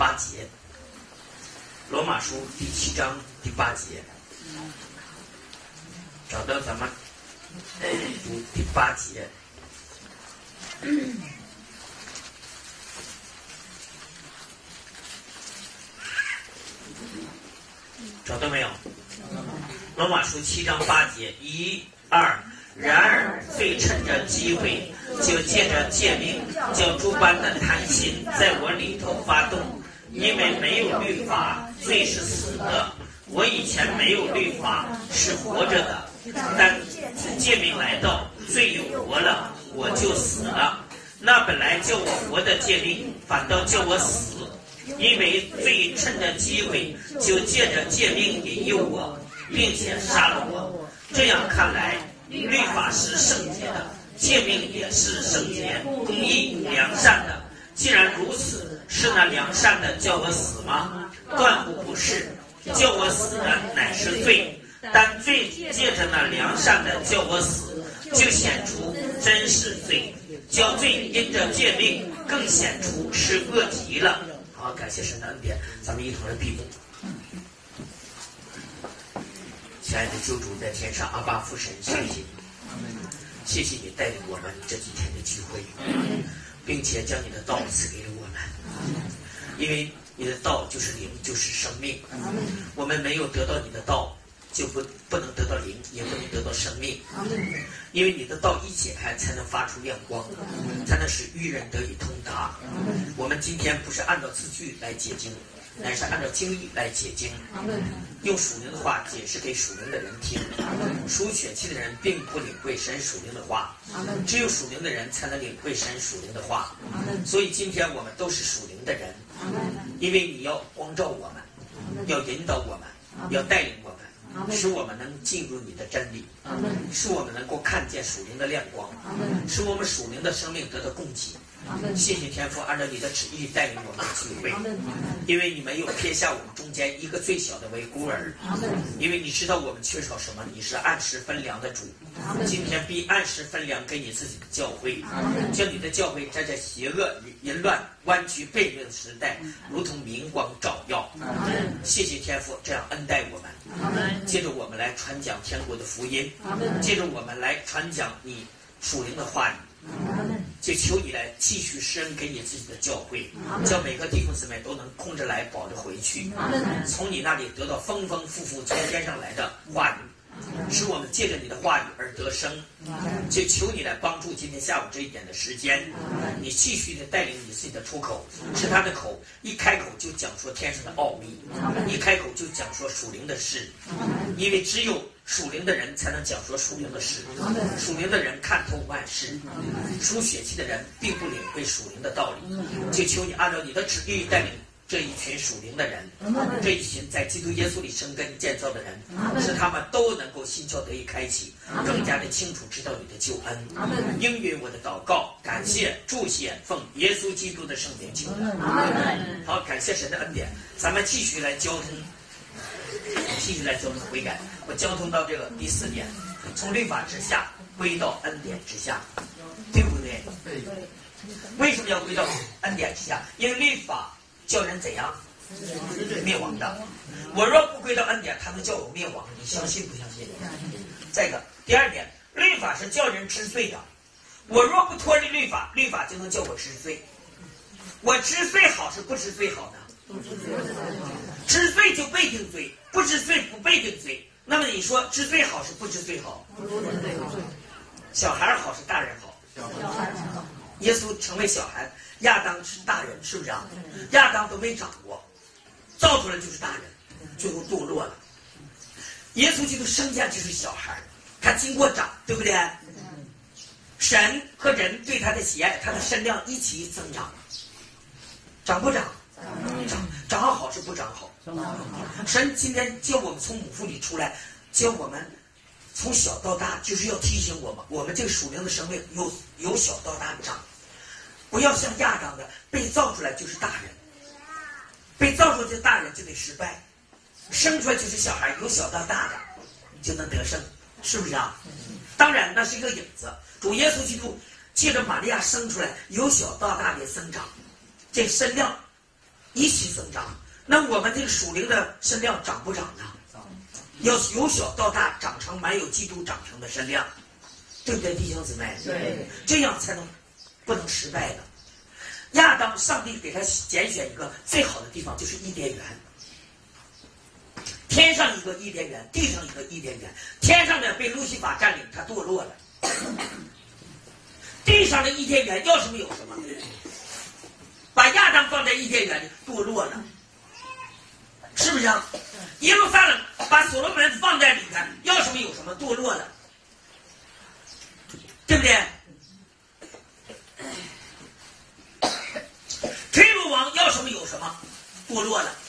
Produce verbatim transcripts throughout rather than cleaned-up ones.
八节，罗马书第七章第八节，找到咱们读第八节。找到没有？罗马书七章八节，一二。然而罪趁着机会，就借着诫命，叫诸般的贪心在我里头发动。因为没有律法，罪是死的。我以前没有律法，是活着的，但诫命来到，罪又活了，我就死了。那本来叫我活的诫命，反倒叫我死。因为罪趁着机会，就借着诫命引诱我，并且杀了我。这样看来，律法是圣洁的，诫命也是圣洁、公义、良善的。既然如此，是那良善的叫我死吗？断乎不是，叫我死的乃是罪。但罪借着那良善的叫我死，就显出真是罪。叫罪因着诫命更显出是恶极了。好，感谢神的恩典，咱们一同来闭目。亲爱的救主在天上，阿爸父神，谢谢你，谢谢你带领我们这几天的聚会，并且将你的道赐给了我们，因为你的道就是灵，就是生命。我们没有得到你的道，就不不能得到灵，也不能得到生命。因为你的道一解开，才能发出亮光，才能使愚人得以通达。我们今天不是按照字句来解经，乃是按照经义来解经，用属灵的话解释给属灵的人听。属血气的人并不领会神属灵的话，只有属灵的人才能领会神属灵的话。所以今天我们都是属灵的人，因为你要光照我们，要引导我们，要带领我们，使我们能进入你的真理，使我们能够看见属灵的亮光，使我们属灵的生命得到供给。谢谢天父按照你的旨意带领我们聚会，因为你没有撇下我们中间一个最小的为孤儿，因为你知道我们缺少什么，你是按时分粮的主。今天必按时分粮给你自己的教会，叫你的教会在这邪恶淫乱弯曲悖逆的时代如同明光照耀。谢谢天父这样恩待我们，接着我们来传讲天国的福音，接着我们来传讲你属灵的话语，就求你来继续施恩给你自己的教会，叫每个弟兄姊妹都能空着来保着回去，从你那里得到丰丰富富从天上来的话语，使我们借着你的话语而得生。就求你来帮助今天下午这一点的时间，你继续的带领你自己的出口，使他的口一开口就讲说天上的奥秘，一开口就讲说属灵的事，因为只有属灵的人才能讲说属灵的事，属灵的人看透万事，属血气的人并不领会属灵的道理。就求你按照你的旨意带领这一群属灵的人，这一群在基督耶稣里生根建造的人，使他们都能够心窍得以开启，更加的清楚知道你的救恩。应允我的祷告，感谢祝谢，奉耶稣基督的圣名求的。好，感谢神的恩典，咱们继续来交通，继续来交通悔改。我交通到这个第四点，从律法之下归到恩典之下，对不对？为什么要归到恩典之下？因为律法叫人怎样灭亡的？我若不归到恩典，他能叫我灭亡，你相信不相信？再一个，第二点，律法是叫人知罪的。我若不脱离律法，律法就能叫我知罪。我知罪好是不知罪好呢？知罪就被定罪，不知罪不被定罪。那么你说知罪好是不知罪好？小孩好是大人好？耶稣成为小孩，亚当是大人，是不是啊？亚当都没长过，造出来就是大人，最后堕落了。耶稣基督生下就是小孩，他经过长，对不对？神和人对他的喜爱，他的身量一起增长，长不长？长，长好是不长好？神今天叫我们从母腹里出来，叫我们从小到大，就是要提醒我们，我们这个属灵的生命由由小到大长，不要像亚当的被造出来就是大人，被造出来的大人就得失败，生出来就是小孩，由小到大的就能得胜，是不是啊？当然那是一个影子，主耶稣基督借着玛利亚生出来，由小到大的增长，这身量一起增长。那我们这个属灵的身量长不长呢？要由小到大长成满有基督长成的身量，对不对，弟兄姊妹？ 对， 这样才能不能失败的。亚当，上帝给他拣选一个最好的地方，就是伊甸园。天上一个伊甸园，地上一个伊甸园。天上的被路西法占领，他堕落了。地上的伊甸园要什么有什么，把亚当放在伊甸园里堕落了，是不是啊？耶路撒冷把所罗门放在里面，要什么有什么，堕落了，对不对？推罗王要什么有什么，堕落了。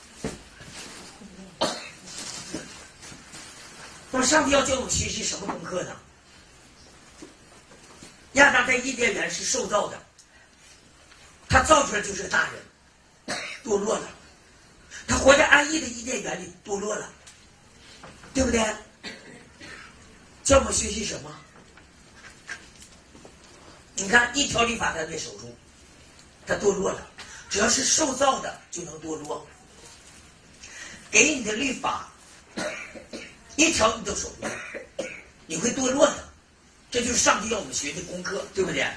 那么上帝要教我们学习什么功课呢？亚当在伊甸园是受造的，他造出来就是大人，堕落了。他活在安逸的伊甸园里，堕落了，对不对？教我们学习什么？你看，一条律法他没守住，他堕落了。只要是受造的就能堕落。给你的律法一条你都守不住，你会堕落的。这就是上帝要我们学的功课，对不对？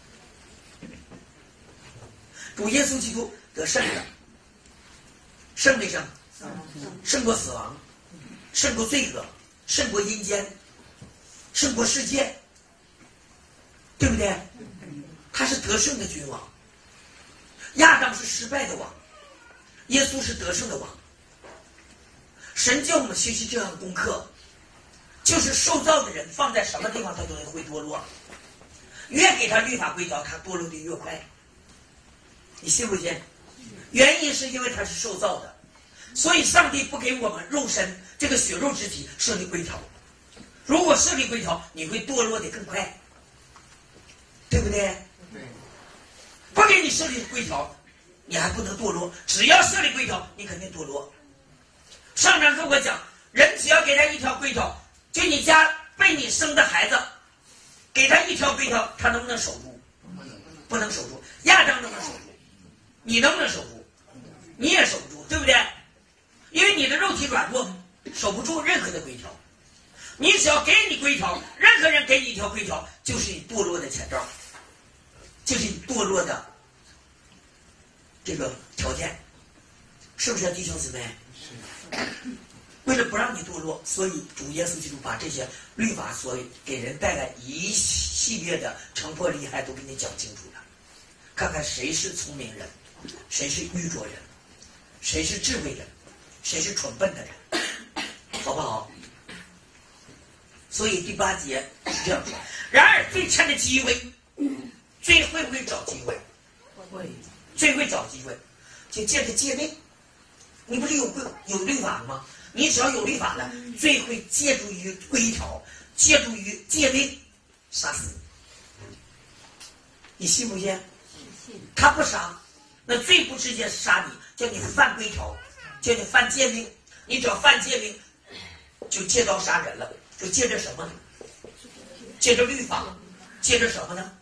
主耶稣基督得胜了，胜没胜？胜过死亡，胜过罪恶，胜过阴间，胜过世界，对不对？他是得胜的君王。亚当是失败的王，耶稣是得胜的王。神叫我们学习这样的功课，就是受造的人放在什么地方他都会堕落，越给他律法规条，他堕落的越快。你信不信？原因是因为他是受造的，所以上帝不给我们肉身这个血肉之体设立规条。如果设立规条，你会堕落的更快，对不对？不给你设立规条，你还不能堕落。只要设立规条，你肯定堕落。上章跟我讲，人只要给他一条规条，就你家被你生的孩子，给他一条规条，他能不能守住？不能守住。亚当能不能守住？你能不能守住？你也守不住，对不对？因为你的肉体软弱，守不住任何的规条。你只要给你规条，任何人给你一条规条，就是你堕落的前兆，就是你堕落的这个条件，是不是弟兄姊妹？为了不让你堕落，所以主耶稣基督把这些律法所给人带来一系列的成破利害都给你讲清楚了，看看谁是聪明人，谁是愚拙人，谁是智慧人，谁是蠢笨的人，好不好？所以第八节是这样说：然而最趁的机会，最会不会找机会？会，最会找机会，就借着诫命。你不是有规有律法吗？你只要有律法了，最会借助于规条，借助于诫命杀死你。你信不信？他不杀，那最不直接杀你，叫你犯规条，叫你犯诫命。你只要犯诫命，就借刀杀人了。就借着什么呢？借着律法，借着什么呢？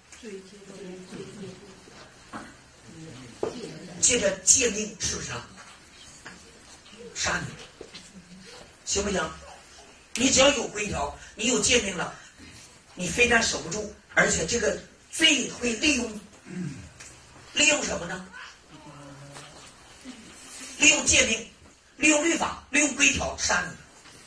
借着诫命，是不是啊？杀你，行不行？你只要有规条，你有诫命了，你非但守不住，而且这个罪会利用，利用什么呢？利用诫命，利用律法，利用规条杀你。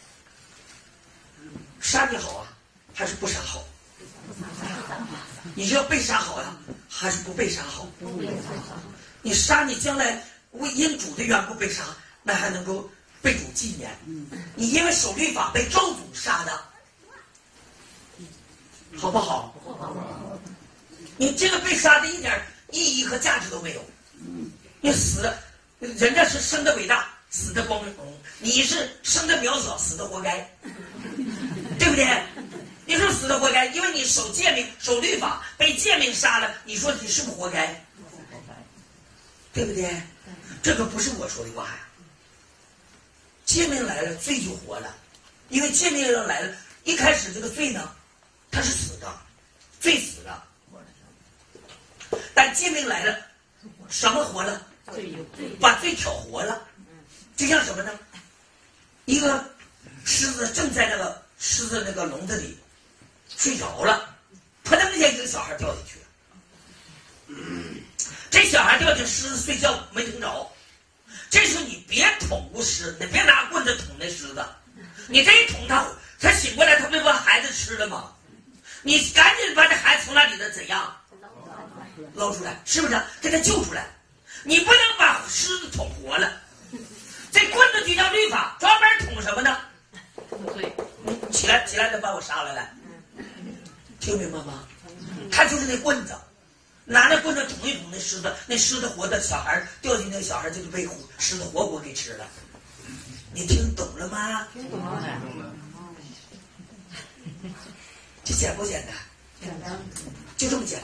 杀你好啊，还是不杀好？你是要被杀好呀，还是不被杀好？你杀你将来为因主的缘故被杀，那还能够被主纪念。你因为守律法被咒诅杀的，好不好？你这个被杀的一点意义和价值都没有。你死，人家是生的伟大，死的光荣，你是生的渺小，死的活该。对不对？你说死的活该，因为你守诫命、守律法，被诫命杀了，你说你是不是活该？对不对？这个不是我说的话呀。诫命来了，罪就活了，因为诫命要来了，一开始这个罪呢，它是死的，罪死了。但诫命来了，什么活了？ 把罪挑活了。就像什么呢？一个狮子正在那个狮子那个笼子里睡着了，扑腾一下一个小孩掉进去了。嗯、这小孩掉进狮子睡觉没听着，这时候你别捅咕狮，你别拿棍子捅那狮子，你这一捅他，他醒过来，他不就把孩子吃了吗？你赶紧把这孩子从那里头怎样捞出来，是不是？给他救出来。你不能把狮子捅活了。这棍子就叫律法，专门捅什么呢？对，起来起来的把我杀了来，听明白吗？他就是那棍子，拿那棍子捅一捅那狮子，那狮子活的，小孩掉进那小孩就被狮子活活给吃了。你听懂了吗？听懂了。这简不简单？简单，就这么简单，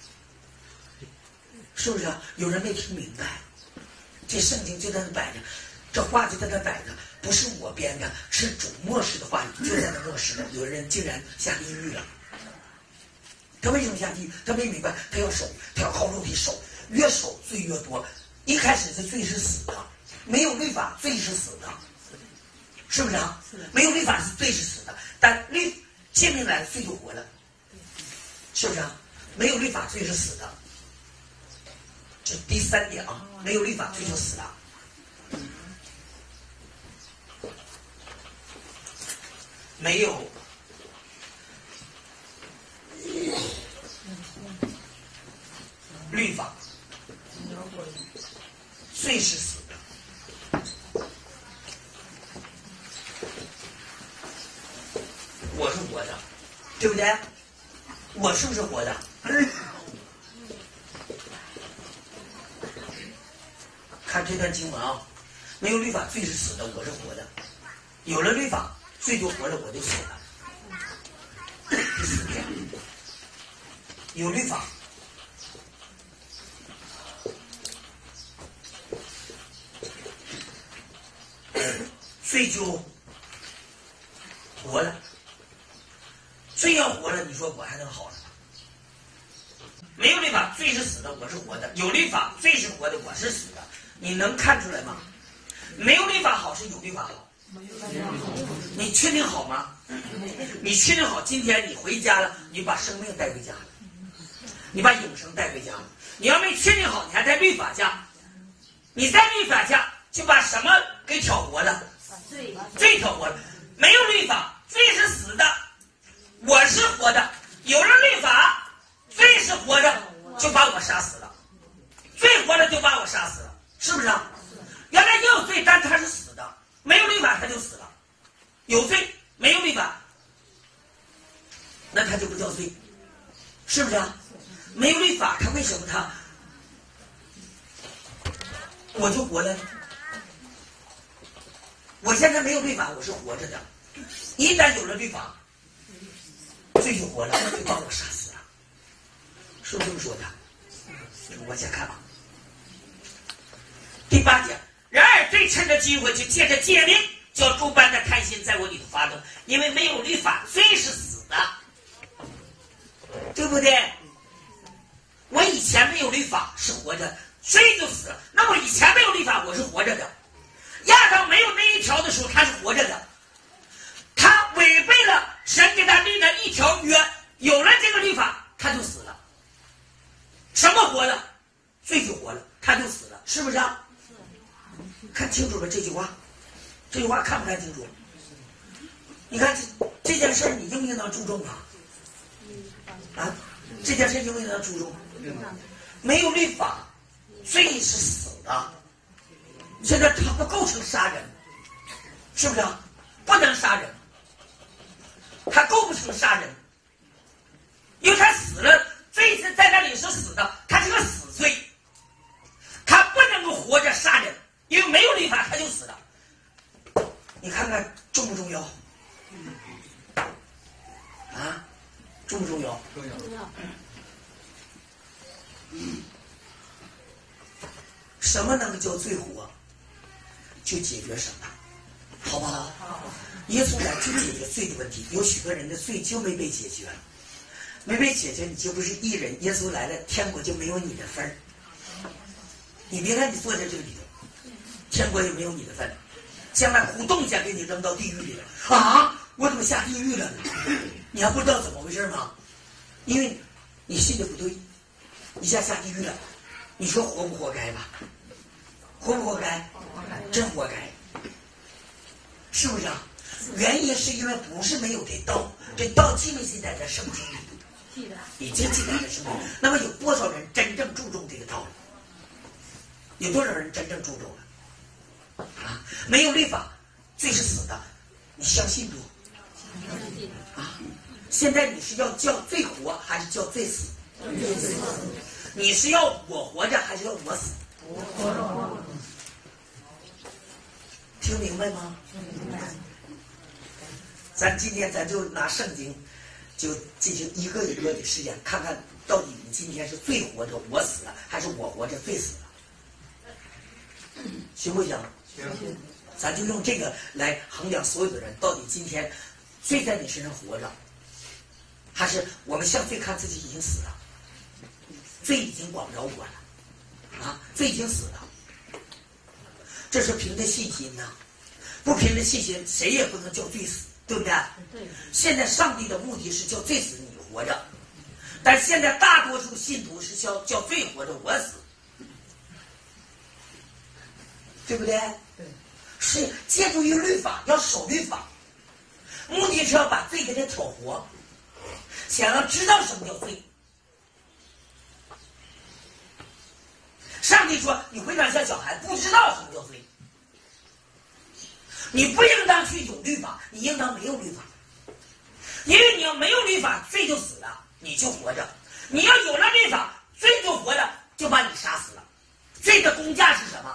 是不是？有人没听明白，这圣经就在那摆着。这话就在那摆着，不是我编的，是主默示的话语，就在那默示的。有人竟然下地狱了，他为什么下地狱？他没明白，他要守，他要靠肉体守，越守罪越多。一开始这罪是死的，没有律法，罪是死的，是不是啊？没有律法是罪是死的，但律诫命来了，罪就活了，是不是啊？没有律法，罪是死的。这第三点啊，没有律法，罪就死了。没有律法，罪是死的。我是活的，对不对？我是不是活的？看这段经文啊，没有律法，罪是死的，我是活的。有了律法，罪就活了，我就死了。第四点，有律法，罪就活了。罪要活了，你说我还能好了吗？没有律法，罪是死的，我是活的；有律法，罪是活的，我是死的。你能看出来吗？没有律法好是有律法好？你确定好吗？你确定好，今天你回家了，你把生命带回家了，你把永生带回家了。你要没确定好，你还在律法家，你在律法家就把什么给挑活了？罪挑活了。没有律法，罪是死的，我是活的。有了律法，罪是活的，就把我杀死了。罪活了就把我杀死了，是不是啊？原来也有罪，但他是死的。没有律法他就死了，有罪没有律法，那他就不叫罪，是不是啊？没有律法，他为什么他我就活了呢？我现在没有律法，我是活着的。一旦有了律法，罪就活了，就把我杀死了，是不是这么说的？往下看吧。第八节。然而罪趁着机会就借着诫命，叫诸般的贪心在我里头发动，因为没有律法，罪是死的，对不对？我以前没有律法是活着，罪就死了。那我以前没有律法，我是活着的。亚当没有那一条的时候，他是活着的，他违背了神给他立的一条约，有了这个律法，他就死了。什么活了？罪就活了，他就死了，是不是啊？看清楚了这句话，这句话看不看清楚？你看这这件事你应不应当注重啊？啊，这件事应不应当注重？没有律法，罪是死的。现在它不构成杀人，是不是啊？不能杀人，它构不成杀人，因为他死了，罪是在那里是死的，他是个死罪，他不能够活着杀人。因为没有律法，他就死了。你看看重不重要？啊，重不重要？重要。什么能叫罪活？就解决什么，好不好？耶稣来就解决罪的问题。有许多人的罪就没被解决，没被解决，你就不是义人。耶稣来了，天国就没有你的份儿。 你别看你坐在这个里头，天国也没有你的份，将来互动一下给你扔到地狱里了啊！我怎么下地狱了呢？你还不知道怎么回事吗？因为你信的不对，一下下地狱了，你说活不活该吧？活不活该？真活该，是不是啊？原因是因为不是没有这道，这道记没记载在圣经里？记得，已经记载在圣经里。那么有多少人真正注重这个道理？有多少人真正注重了？啊，没有律法，罪是死的，你相信不？啊，现在你是要叫罪活，还是叫罪死？你是要我活着，还是要我死？我活着。听明白吗？明白。咱今天咱就拿圣经，就进行一个一个的试验，看看到底你今天是罪活着我死了，还是我活着罪死了，行不行？行。咱就用这个来衡量所有的人，到底今天罪在你身上活着，还是我们向罪看自己已经死了，罪已经管不着我了，啊，罪已经死了。这是凭着信心呐，不凭着信心，谁也不能叫罪死。对不对？对。现在上帝的目的是叫罪死你活着，但现在大多数信徒是叫叫罪活着我死，对不对？对。是借助于律法，要守律法，目的是要把罪给它挑活，想要知道什么叫罪。上帝说：“你回转向小孩，不知道什么叫罪。”你不应当去有律法，你应当没有律法，因为你要没有律法，罪就死了，你就活着；你要有了律法，罪就活着，就把你杀死了。罪的工价是什么？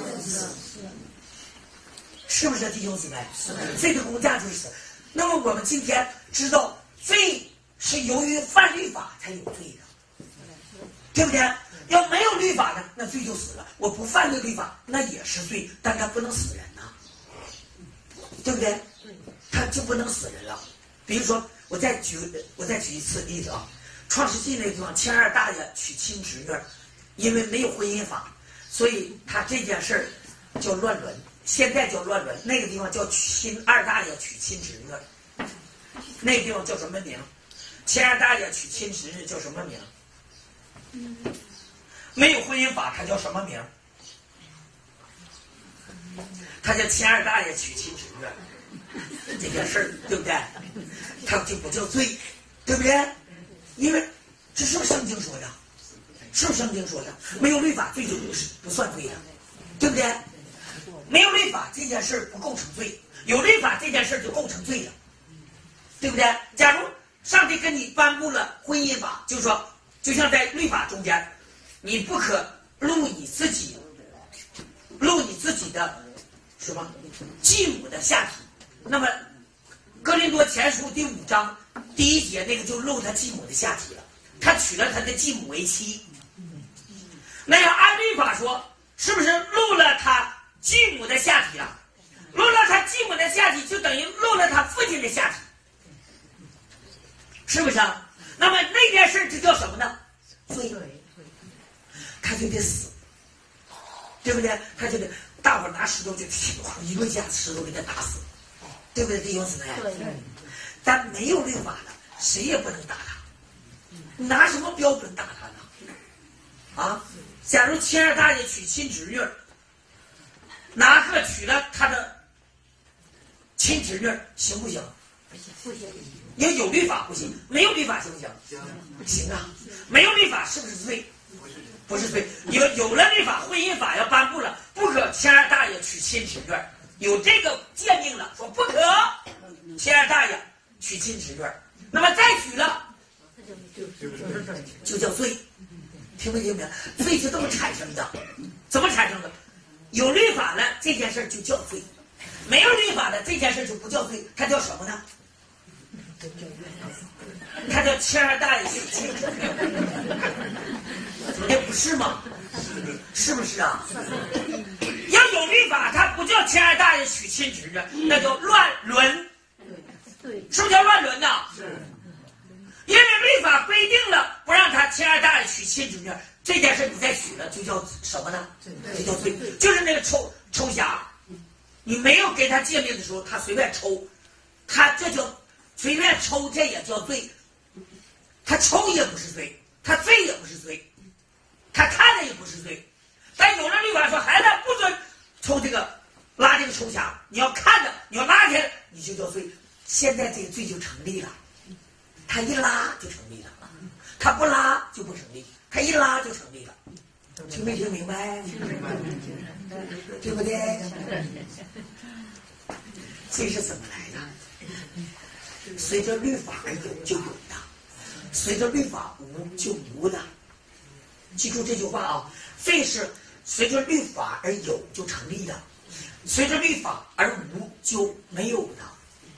是不是弟兄姊妹？罪的工价就是死。那么我们今天知道，罪是由于犯律法才有罪的，对不对？要没有律法呢，那罪就死了。我不犯这律法，那也是罪，但它不能死人呐。对不对？他就不能死人了。比如说，我再举我再举一次例子啊，《创世纪》那个地方，谦二大爷娶亲侄女，因为没有婚姻法，所以他这件事儿叫乱伦，现在叫乱伦。那个地方叫亲二大爷娶亲侄女，那个地方叫什么名？谦二大爷娶亲侄女叫什么名？没有婚姻法，他叫什么名？他叫谦二大爷娶亲侄女，这件事儿对不对？他就不叫罪，对不对？因为这是不是圣经说的？是不是圣经说的？没有律法，罪就不是不算罪的，对不对？没有律法这件事儿不构成罪，有律法这件事儿就构成罪了，对不对？假如上帝跟你颁布了婚姻法，就说就像在律法中间，你不可录你自己，录你自己的。什么继母的下体？那么哥林多前书第五章第一节那个就露他继母的下体了，他娶了他的继母为妻。那要按律法说，是不是露了他继母的下体了？露了他继母的下体，就等于露了他父亲的下体，是不是啊？那么那件事就叫什么呢？罪，他就得死，对不对？他就得。大伙拿石头就一个架石头给他打死，对不对？弟兄姊妹，但没有律法的，谁也不能打他。你拿什么标准打他呢？啊，假如谦二大爷娶亲侄女，拿个娶了他的亲侄女，行不行？不行。要有律法不行，没有律法行不行？行啊，没有律法是不是罪？不是罪。有有了律法，婚姻法要颁布了，不可谦二大爷娶亲侄女，有这个诫命了，说不可谦二大爷娶亲侄女，那么再娶了，就叫罪。听没听明白？罪是这么产生的，怎么产生的？有律法了，这件事就叫罪；没有律法的这件事就不叫罪，它叫什么呢？它叫谦二大爷娶亲侄女。哎，不是吗？是不是啊？要有律法，它不叫谦二大爷娶亲侄女，那叫乱伦。什么叫乱伦呢？因为律法规定了不让他谦二大爷娶亲侄女， 这件事你再许了，就叫什么呢？就叫罪。就是那个抽抽匣，你没有给他诫命的时候，他随便抽，他这叫随便抽，这也叫罪。他抽也不是罪，他罪也不是罪，他看了也不是罪。但有的律法说，孩子不准抽这个拉这个抽匣，你要看着，你要拉开，你就叫罪。现在这个罪就成立了，他一拉就成立了，他不拉就不成立，他一拉就成立了。听没听明白？对不对？这是怎么来的？随着律法而有就有的，随着律法无就无的。记住这句话啊！罪是随着律法而有就成立的，随着律法而无就没有的。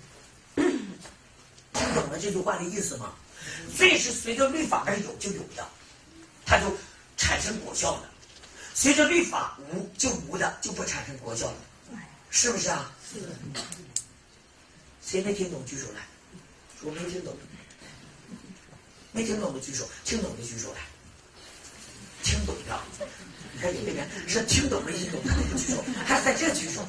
听懂了这句话的意思吗？罪是随着律法而有就有的，它就产生果效了。随着律法无就无的，就不产生果效了，是不是啊？是。谁没听懂举手来？说没听懂。没听懂的举手，听懂的举手来。听懂的，你看有的人是听懂没听懂，他那个举手，还在这举手，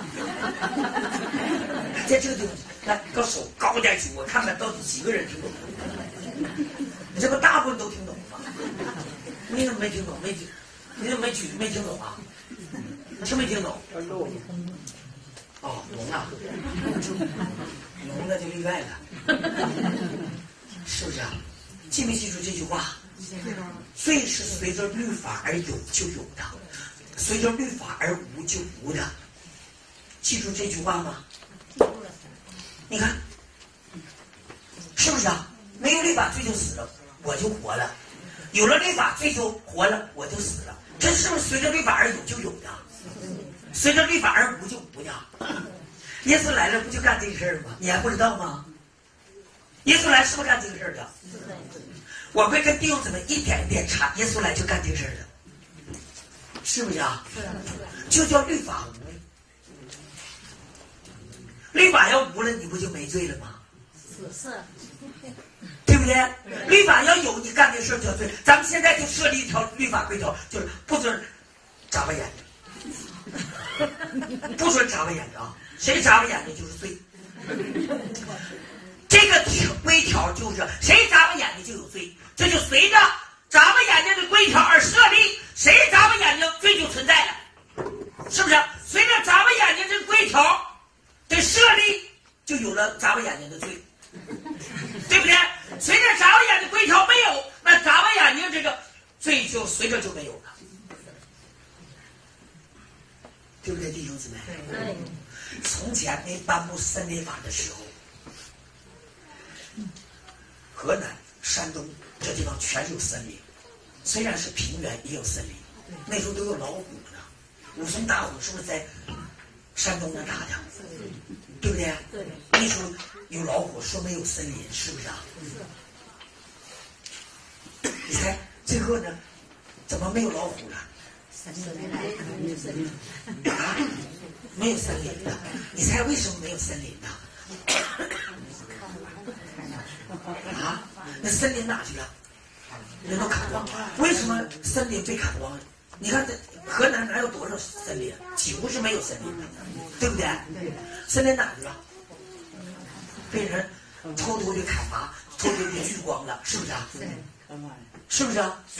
在这个地方，来，把手高点举，我看看到底几个人听懂。你这不大部分都听懂了吗？你怎么没听懂？没听？你怎么没举？没听懂啊？听没听懂？哦，聋了，聋了就例外了，是不是啊？记没记住这句话？罪是随着律法而有就有的，随着律法而无就无的。记住这句话吗？你看，是不是啊？没有律法罪就死了，我就活了；有了律法罪就活了，我就死了。这是不是随着律法而有就有的？随着律法而无就无的。耶稣来了不就干这个事儿吗？你还不知道吗？耶稣来是不是干这个事儿的？我会跟弟兄姊妹一点一点查，耶稣来就干这个事儿的，是不是啊？就叫律法无。律法要无了，你不就没罪了吗？是，对不对？律法要有，你干这事儿叫罪。咱们现在就设立一条律法规条，就是不准眨巴眼睛，不准眨巴眼睛啊！谁眨巴眼睛就是罪。这个规条就是谁眨巴眼睛就有罪，这就随着眨巴眼睛的规条而设立，谁眨巴眼睛罪就存在了，是不是？随着眨巴眼睛这个规条的设立，就有了眨巴眼睛的罪，对不对？随着眨巴眼睛规条没有，那眨巴眼睛这个罪就随着就没有了，对不对，弟兄姊妹？对。从前没颁布森林法的时候，河南、山东这地方全有森林，虽然是平原，也有森林。那时候都有老虎呢，武松打虎是不是在山东那打的？对不对？对。那时候有老虎，说没有森林，是不是啊？你猜最后呢？怎么没有老虎了？啊，没有森林的。你猜为什么没有森林呢？啊，那森林哪去了？人都砍光了。为什么森林被砍光了？你看这河南哪有多少森林？几乎是没有森林的，对不对？森林哪去了？被人偷偷的砍伐，偷偷的锯光了，是不是啊？是不是啊？是。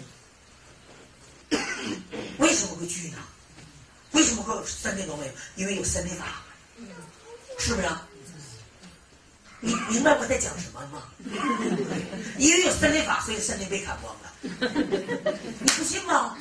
为什么会锯呢？为什么会森林都没有？因为有森林法，是不是啊？你明白我在讲什么吗？因为有森林法，所以森林被砍光了。你不信吗？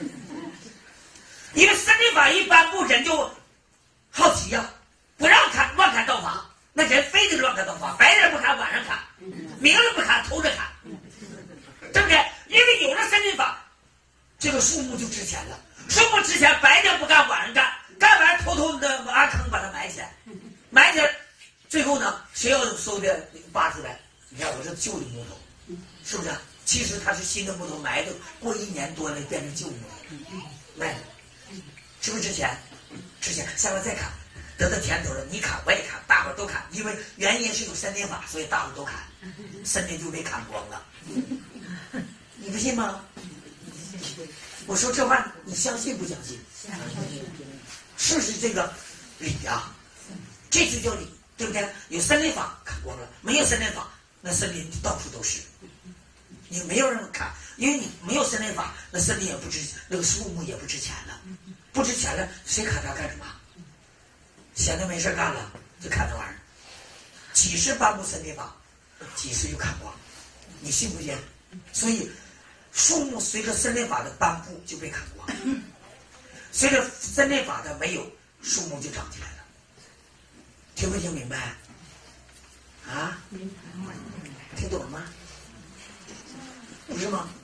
因为森林法一颁布，人就好奇呀、啊，不让砍，乱砍刀伐，那人非得乱砍刀伐，白天不砍，晚上砍，明日不砍，偷着砍，对不对？因为有了森林法，这个树木就值钱了。树木值钱，白天不干，晚上干，干完偷偷的挖坑把它埋起来，埋起来。最后呢，谁要收的扒出来？你看我这旧的木头，是不是？其实它是新的木头埋的，过一年多了变成旧木头，卖了，是不是值钱？值钱，下回再砍，得到甜头了，你砍我也砍，大伙都砍，因为原因是有森林法，所以大伙都砍，森林就被砍光了。你不信吗？ 我说这话你相信不相信？是不是这个理啊？这就叫理，对不对？有森林法砍光了，没有森林法，那森林到处都是。你没有人砍，因为你没有森林法，那森林也不值，那个树木也不值钱了，不值钱了，谁砍它干什么？闲着没事干了就砍那玩意儿。几十颁布森林法，几十就砍光，你信不信？所以树木随着森林法的颁布就被砍光，随着森林法的没有，树木就长起来了。听没听明白？啊？听懂了吗？不是吗？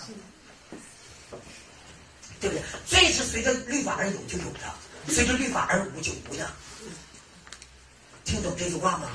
对不对？罪是随着律法而有就有的，随着律法而无就无的。听懂这句话吗？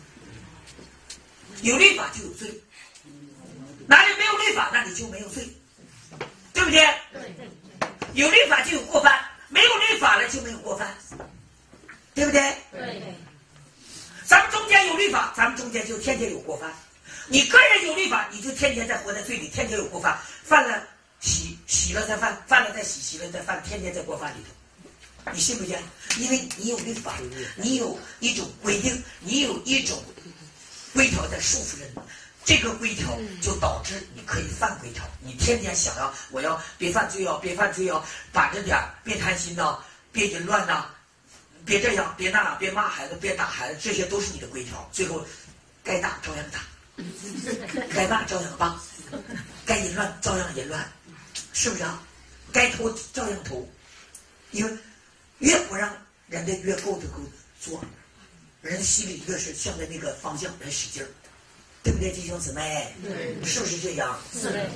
有律法就有罪，哪里没有律法，那里就没有罪，对不对？有律法就有过犯，没有律法了就没有过犯，对不对？对。咱们中间有律法，咱们中间就天天有过犯。你个人有律法，你就天天在活在罪里，天天有过犯，犯了洗，洗了再犯，犯了再洗，洗了再犯，天天在过犯里头。你信不信？因为你有律法，你有一种规定，你有一种规条在束缚着你，这个规条就导致你可以犯规条。你天天想要我要别犯罪哦，别犯罪哦，板着点，别贪心呐，别淫乱呐，别这样，别那，别骂孩子，别打孩子，这些都是你的规条。最后该打照样打，该骂照样骂，该淫乱照样淫乱，是不是啊？该偷照样偷，因为越不让人家越够着够做，人心里越是向着那个方向来使劲儿，对不对，弟兄姊妹？对，是不是这样？是的。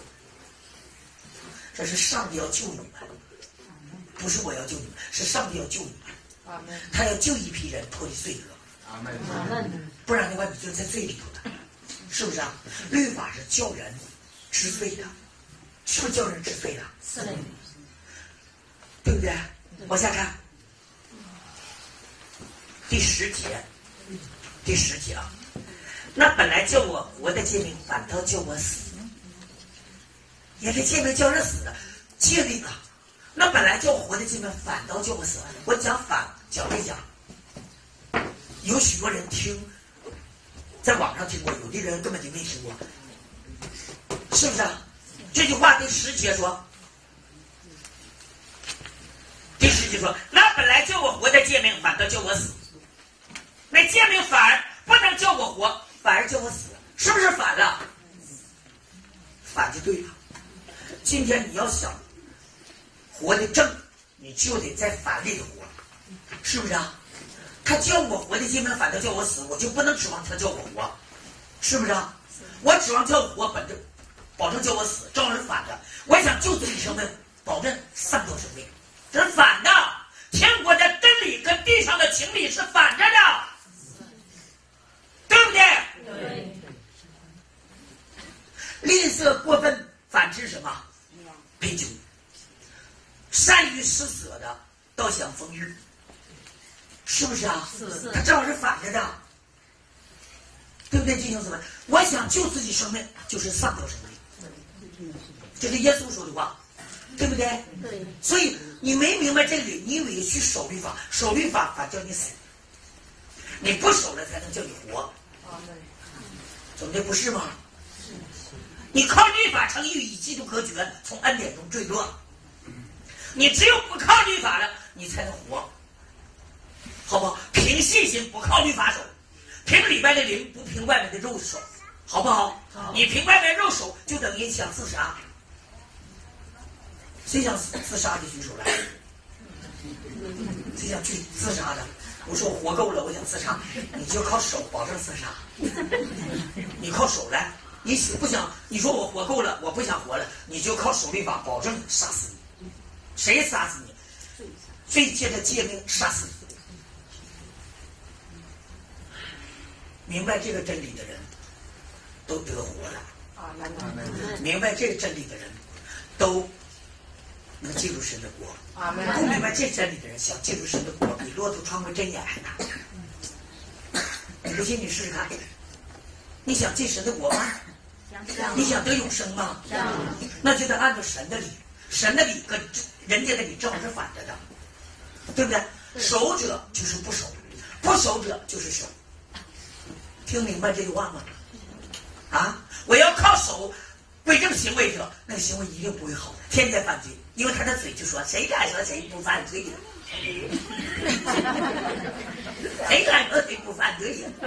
这是上帝要救你们，不是我要救你们，是上帝要救你们。他要救一批人脱离罪恶，不然的话你就在罪里头的，是不是啊？律法是叫人知罪的，是不是叫人知罪的？是的，对不对？往下看第十节，第十节啊，那本来叫我活的诫命，反倒叫我死，也是诫命叫人死的诫命啊。那本来叫活的诫命，反倒叫我死。我讲反讲没讲？有许多人听，在网上听过，有的人根本就没听过，是不是啊？这句话第十节说，第十节说，那本来叫我活的诫命，反倒叫我死。那诫命反而不能叫我活，反而叫我死，是不是反了？反就对了。今天你要想活得正，你就得在反里头活，是不是啊？他叫我活的诫命，反倒叫我死，我就不能指望他叫我活，是不是啊？我指望叫我活，本着保证叫我死，照人反的。我想救自己生命，保证丧掉生命，这是反的。天国的真理跟地上的情理是反着的，对不对？对。吝啬过分反之什么？贫穷。善于施舍的倒享丰裕，是不是啊？是。他正好是反着的，对不对，弟兄姊妹？我想救自己生命，就是丧掉生命，这是耶稣说的话，对不对？对。所以你没明白这里，你以为去守律法，守律法反叫你死，你不守了才能叫你活，怎么的不是吗？你靠律法成义，与基督隔绝，从恩典中坠落。你只有不靠律法了，你才能活，好不好？凭信心，不靠律法守，凭里边的灵，不凭外面的肉手，好不好？好。你凭外面肉手，就等于想自杀。谁想自杀的举手来？谁想去自杀的？我说我活够了，我想自杀，你就靠手保证自杀。你靠手来，你不想？你说我活够了，我不想活了，你就靠守律法保证杀死你。谁杀死你？罪借着诫命杀死你。明白这个真理的人，都得活了。明白这个真理的人，都能进入神的国。不明白这真理的人，想进入神的国，比骆驼穿过针眼还难。你不信，你试试看。你想进神的国吗？ 你想得永生吗？那就得按照神的理，神的理跟人家的理正好是反着的，对不对？守者就是不守，不守者就是守。听明白这句话吗？啊，我要靠守归正行为者，那个行为一定不会好，天天犯罪，因为他的嘴就说谁敢说谁不犯罪呀？谁敢说谁不犯罪呀？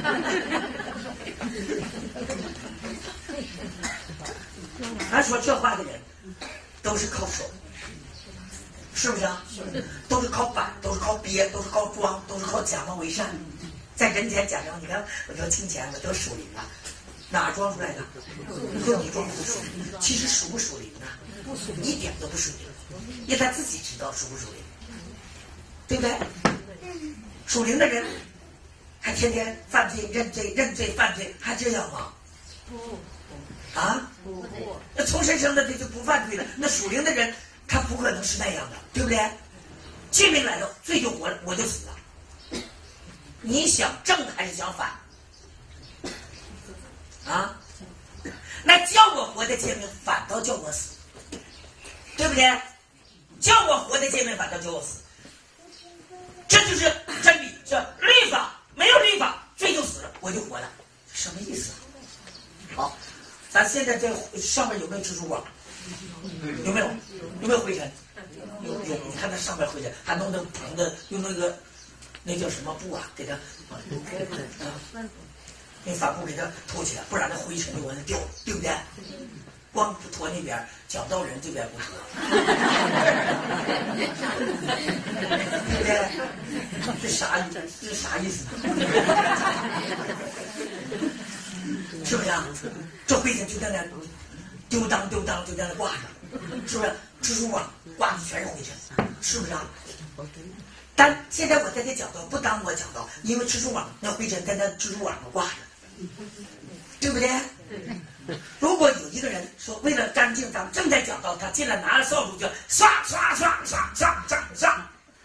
他说这话的人都是靠守，是不是啊？都是靠板，都是靠憋，都是靠装，都是靠假冒为善，在人前假装，你看我得金钱，我得属灵了，哪装出来的？用你装不属灵，其实属不属灵呢？一点都不属灵，因为他自己知道属不属灵，对不对？属灵的人还天天犯罪、认罪、认罪、犯罪，还这样吗？啊，那从神生的这就不犯罪了。那属灵的人，他不可能是那样的，对不对？诫命来了，罪就活了，我就死了。你想正还是想反？啊？那叫我活的诫命，反倒叫我死，对不对？叫我活的诫命，反倒叫我死，这就是真理。这律法没有律法，罪就死了，我就活了，什么意思啊？好。咱现在这上面有没有蜘蛛网？有没有？有没有灰尘？有有，你看那上面灰尘，还弄那棚的，用那个那叫什么布啊，给它啊，那帆布给它托起来，不然那灰尘就往那掉，对不对？光拖那边，讲道人这边不拖，对不对？这啥意？这啥意思呢？是不是啊？这灰尘就在那丢当丢当就在那挂着，是不是？蜘蛛网挂的全是灰尘，是不是啊？但现在我在这讲道不当我讲道，因为蜘蛛网那灰尘在那蜘蛛网上挂着，对不对？如果有一个人说为了干净，咱们正在讲道，他进来拿了扫帚就刷刷刷刷刷刷刷，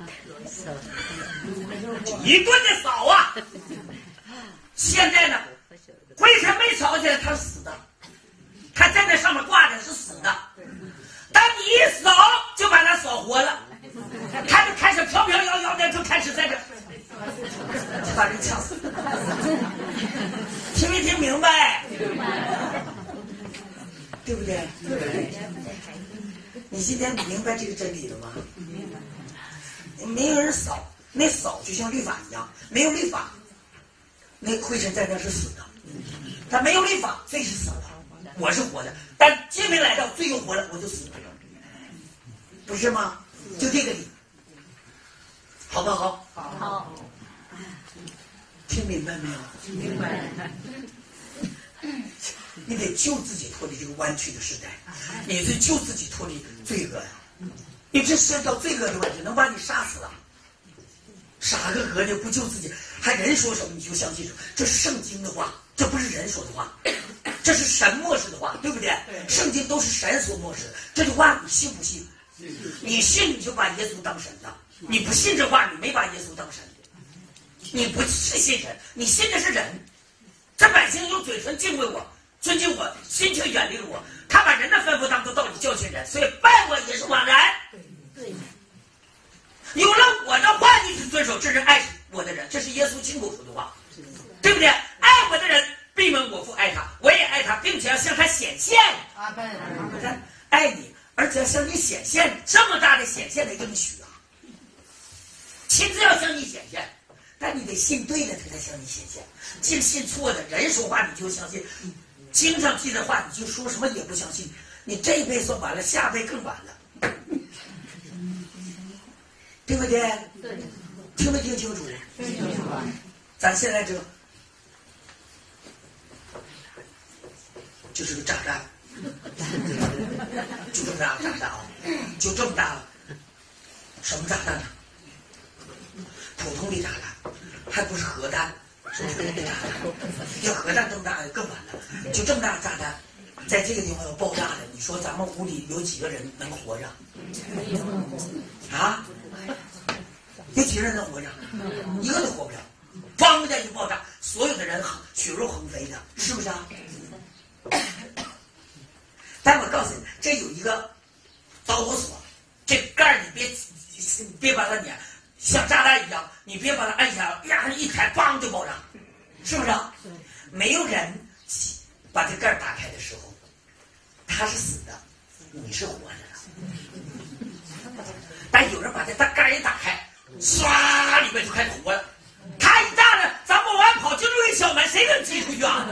一顿的扫啊！现在呢？灰尘没扫起来，他是死的，他在那上面挂着是死的。当你一扫，就把他扫活了，他就开始飘飘摇摇的，就开始在这，就把人呛死了。听没听明白？对不对？你今天明白这个真理了吗？没有人扫，那扫就像律法一样，没有律法，那灰尘在那是死的。他没有律法，罪是死的，我是活的。但诫命来到，罪又活了，我就死了，不是吗？就这个理，好不好？ 好。 听明白没有？ 明白。 你得救自己脱离这个弯曲的时代，你得救自己脱离罪恶呀！你这涉及到罪恶的问题，能把你杀死了。傻个和尚不救自己，还人说什么你就相信什么？这是圣经的话，这不是人说的话，这是神默示的话，对不对？圣经都是神所默示的，这句话你信不信？你信你就把耶稣当神了，你不信这话，你没把耶稣当神。你不是信神，你信的是人。这百姓用嘴唇敬畏我，尊敬我，心却远离了我。他把人的吩咐当作道理教训人，所以拜我也是枉然。有了我的话你去遵守，这是爱我的人，这是耶稣亲口说的话，对不对？爱我的人必蒙我父爱他，我也爱他，并且要向他显现。 阿门。 他爱你，而且要向你显现，这么大的显现的应许啊！亲自要向你显现，但你得信对的，他才向你显现。信信错的人说话你就相信，经上记的话你就说什么也不相信，你这一辈算完了，下辈更完了。对不对？ 对， 听没听清楚？ 听清楚了。 咱现在这就是个炸弹，就这么大个炸弹啊！就这么大了，什么炸弹呢？普通的炸弹，还不是核弹，是普通的炸弹。要核弹这么大更完了，就这么大个炸弹，在这个地方要爆炸的，你说咱们屋里有几个人能活着？啊？有几个人能活着？一个都活不了。砰一下就爆炸，所有的人血肉横飞的，是不是啊？ 但我告诉你，这有一个导火索，这盖儿你别别把它碾，像炸弹一样，你别把它按下，呀一抬，梆就爆炸，是不是？没有人把这盖儿打开的时候，他是死的，你是活着的。但有人把这大盖儿一打开，唰，里面就开始活了。他一炸了，咱往外跑，就这一小门，谁能挤出去啊？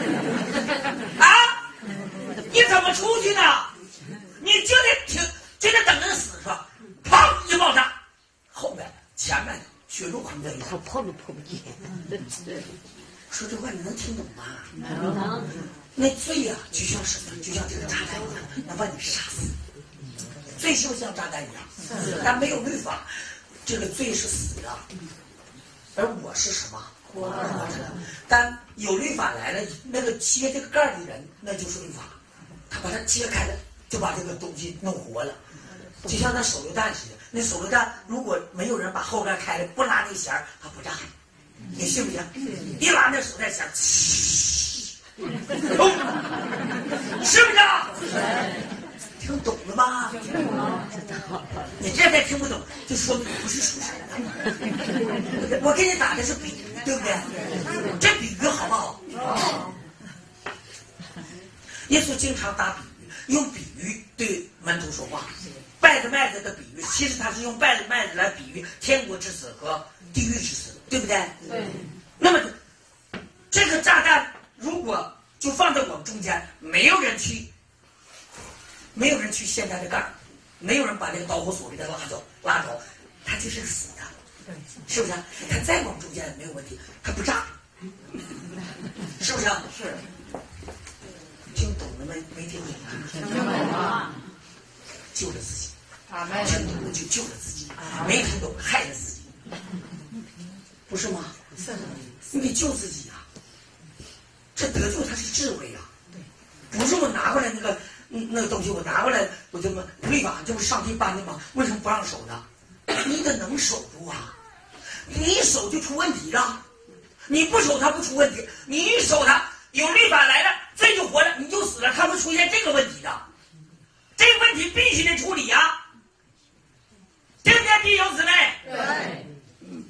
啊？你怎么出去呢？你就得停，就得等着死是吧？砰一爆炸，后面前面血肉横飞， 他跑都跑不进。 说这话你能听懂吗？能。那罪呀、啊，就像什么？就像这个炸弹一样，能把你杀死。罪就像炸弹一样，但没有律法，这个罪是死的，而我是什么？活着。但有律法来了，那个揭这个盖的人，那就是律法。他把它揭开了，就把这个东西弄活了，就像那手榴弹似的。那手榴弹如果没有人把后盖开了，不拉那弦儿，它不炸。你信不信？一拉那手榴弹弦儿，是不是？听懂了吗？你这再听不懂，就说明不是属神的。我给你打的是比喻，对不对？这比喻好不好？耶稣经常打比喻，用比喻对门徒说话。稗子麦子的比喻，其实他是用稗子麦子来比喻天国之子和地狱之子，对不对？对。那么这个炸弹如果就放在我们中间，没有人去，没有人去掀它的盖儿，没有人把这个导火索给它拉走，拉走，它就是死的，是不是？它在我们中间没有问题，它不炸，是不是？是。听懂了没？没听懂啊？听懂了。救了自己，听懂了就救了自己，没听懂害了自己，不是吗？是。你得救自己啊！这得救它是智慧啊，不是我拿过来那个那个东西，我拿过来我这么律法，这不上帝颁的吗？为什么不让守呢？你得能守住啊！你一守就出问题了，你不守它不出问题，你一守它，有律法来了，罪就活了，你就死了，它会出现这个问题的。这个问题必须得处理呀、啊，对不对，弟兄姊妹？对。嗯。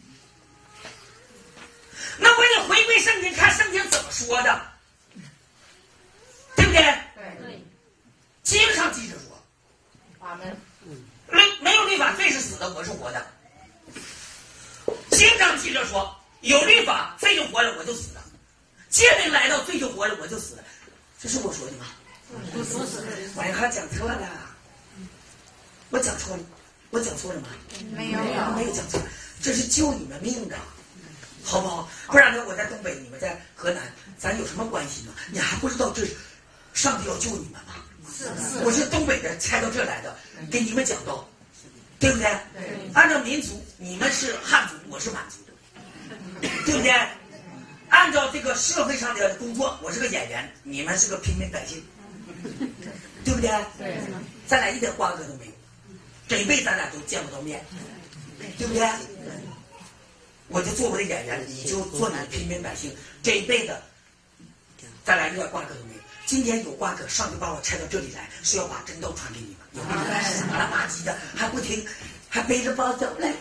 那我得回归圣经，看圣经怎么说的，对不对？对。经上记着说，阿门。律没有律法，罪是死的，我是活的。经上记着说，有律法，罪就活了，我就死了。诫命来到，罪就活了，我就死了。这是我说的吗？不是，我还讲错了，我讲错了，我讲错了吗？没有，没有讲错，这是救你们命的，好不好？不然呢，我在东北，你们在河南，咱有什么关系呢？你还不知道这上帝要救你们吗？是是，我是东北的，拆到这来的，给你们讲道，对不对？对。按照民族，你们是汉族，我是满族的，对不对？按照这个社会上的工作，我是个演员，你们是个平民百姓。对不对？对，咱俩一点瓜葛都没有，这一辈子咱俩都见不到面，对不对？我就做我的演员，你就做你的平民百姓，这一辈子咱俩一点瓜葛都没有。今天有瓜葛，上帝把我拆到这里来，是要把真道传给你们。有没有傻了吧唧的，还不听，还背着包走来？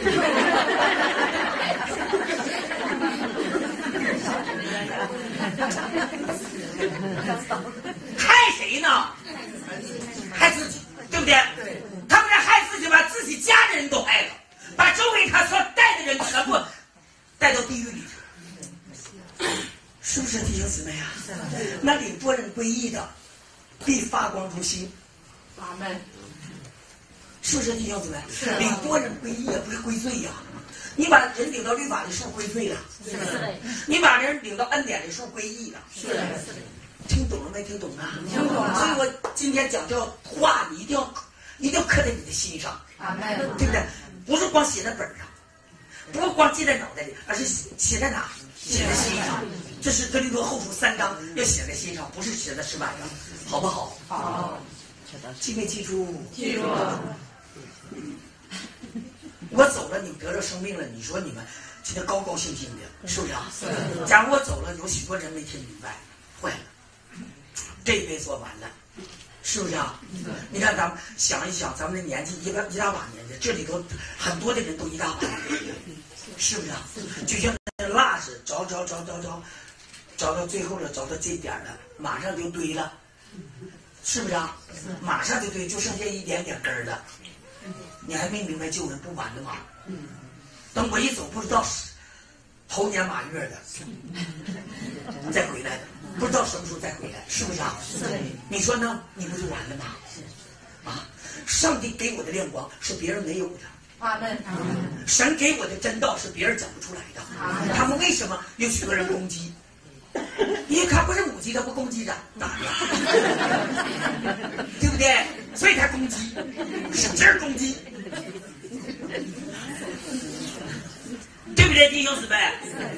害谁呢？害自己，对不对？他不是害自己，把自己家的人都害了，把周围他所带的人全部带到地狱里去，是不是弟兄姊妹啊？那领多人归义的，必发光如星。阿门。是不是弟兄姊妹？领多人归义也不是归罪呀、啊。你把人领到律法的时候归罪了，是的；你把人领到恩典的时候归义了，是的。听懂了没？听懂啊？听懂了。所以我今天讲这话，你一定要一定要刻在你的心上，对不对？不是光写在本上，不是光记在脑袋里，而是写在哪？写在心上。这是哥林多后书三章，要写在心上，不是写在石板上，好不好？好。记没记住？记住了。我走了，你们得着生命了，你说你们现在高高兴兴的，是不是啊？假如我走了，有许多人没听明白，坏了，这一辈子我完了， 是不是啊？你看咱们想一想，咱们的年纪一大一大把年纪，这里头很多的人都一大把年纪，是不是啊？就像那蜡似的，着着着着着，着到最后了，着到这点了，马上就堆了，是不是啊？马上就堆，就剩下一点点根儿了。你还没明白救人不完了吗？等我一走，不知道是猴年马月的再回来的。不知道什么时候再回来，是不是啊？是。你说呢？你不就完了吗？啊！上帝给我的亮光是别人没有的。 阿门。 神给我的真道是别人讲不出来的。他们为什么有许多人攻击？因为他不是母鸡，他不攻击的，打的，对不对？所以他攻击，使劲儿攻击，对不对，弟兄姊妹？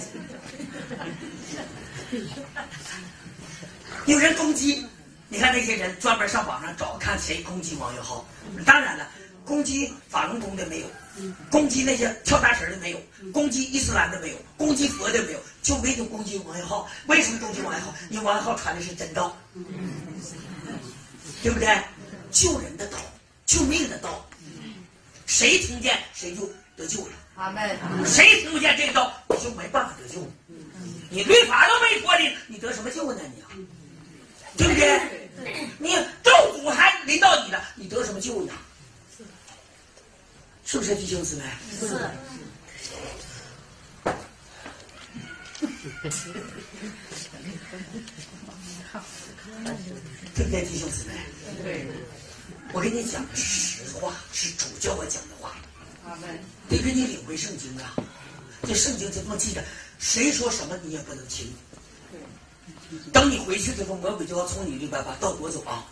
有人攻击，你看那些人专门上网上找看谁攻击王永浩。当然了，攻击法轮功的没有，攻击那些跳大神的没有，攻击伊斯兰的没有，攻击佛的没有，就唯独攻击王永浩。为什么攻击王永浩？因为王永浩传的是真道，对不对？救人的道，救命的道，谁听见谁就得救了。 阿门。 谁听不见这个道，你就没办法得救。你律法都没脱离，你得什么救呢？你啊，对不对？你咒诅还临到你了，你得什么救呢？是不是弟兄姊妹？ 是。 对不对，弟兄姊妹？对。我跟你讲的是实话，是主教我讲的话。得给你领会圣经啊！这圣经就这么记着，谁说什么你也不能听。等你回去之后，魔鬼就要从你里边把道夺走啊！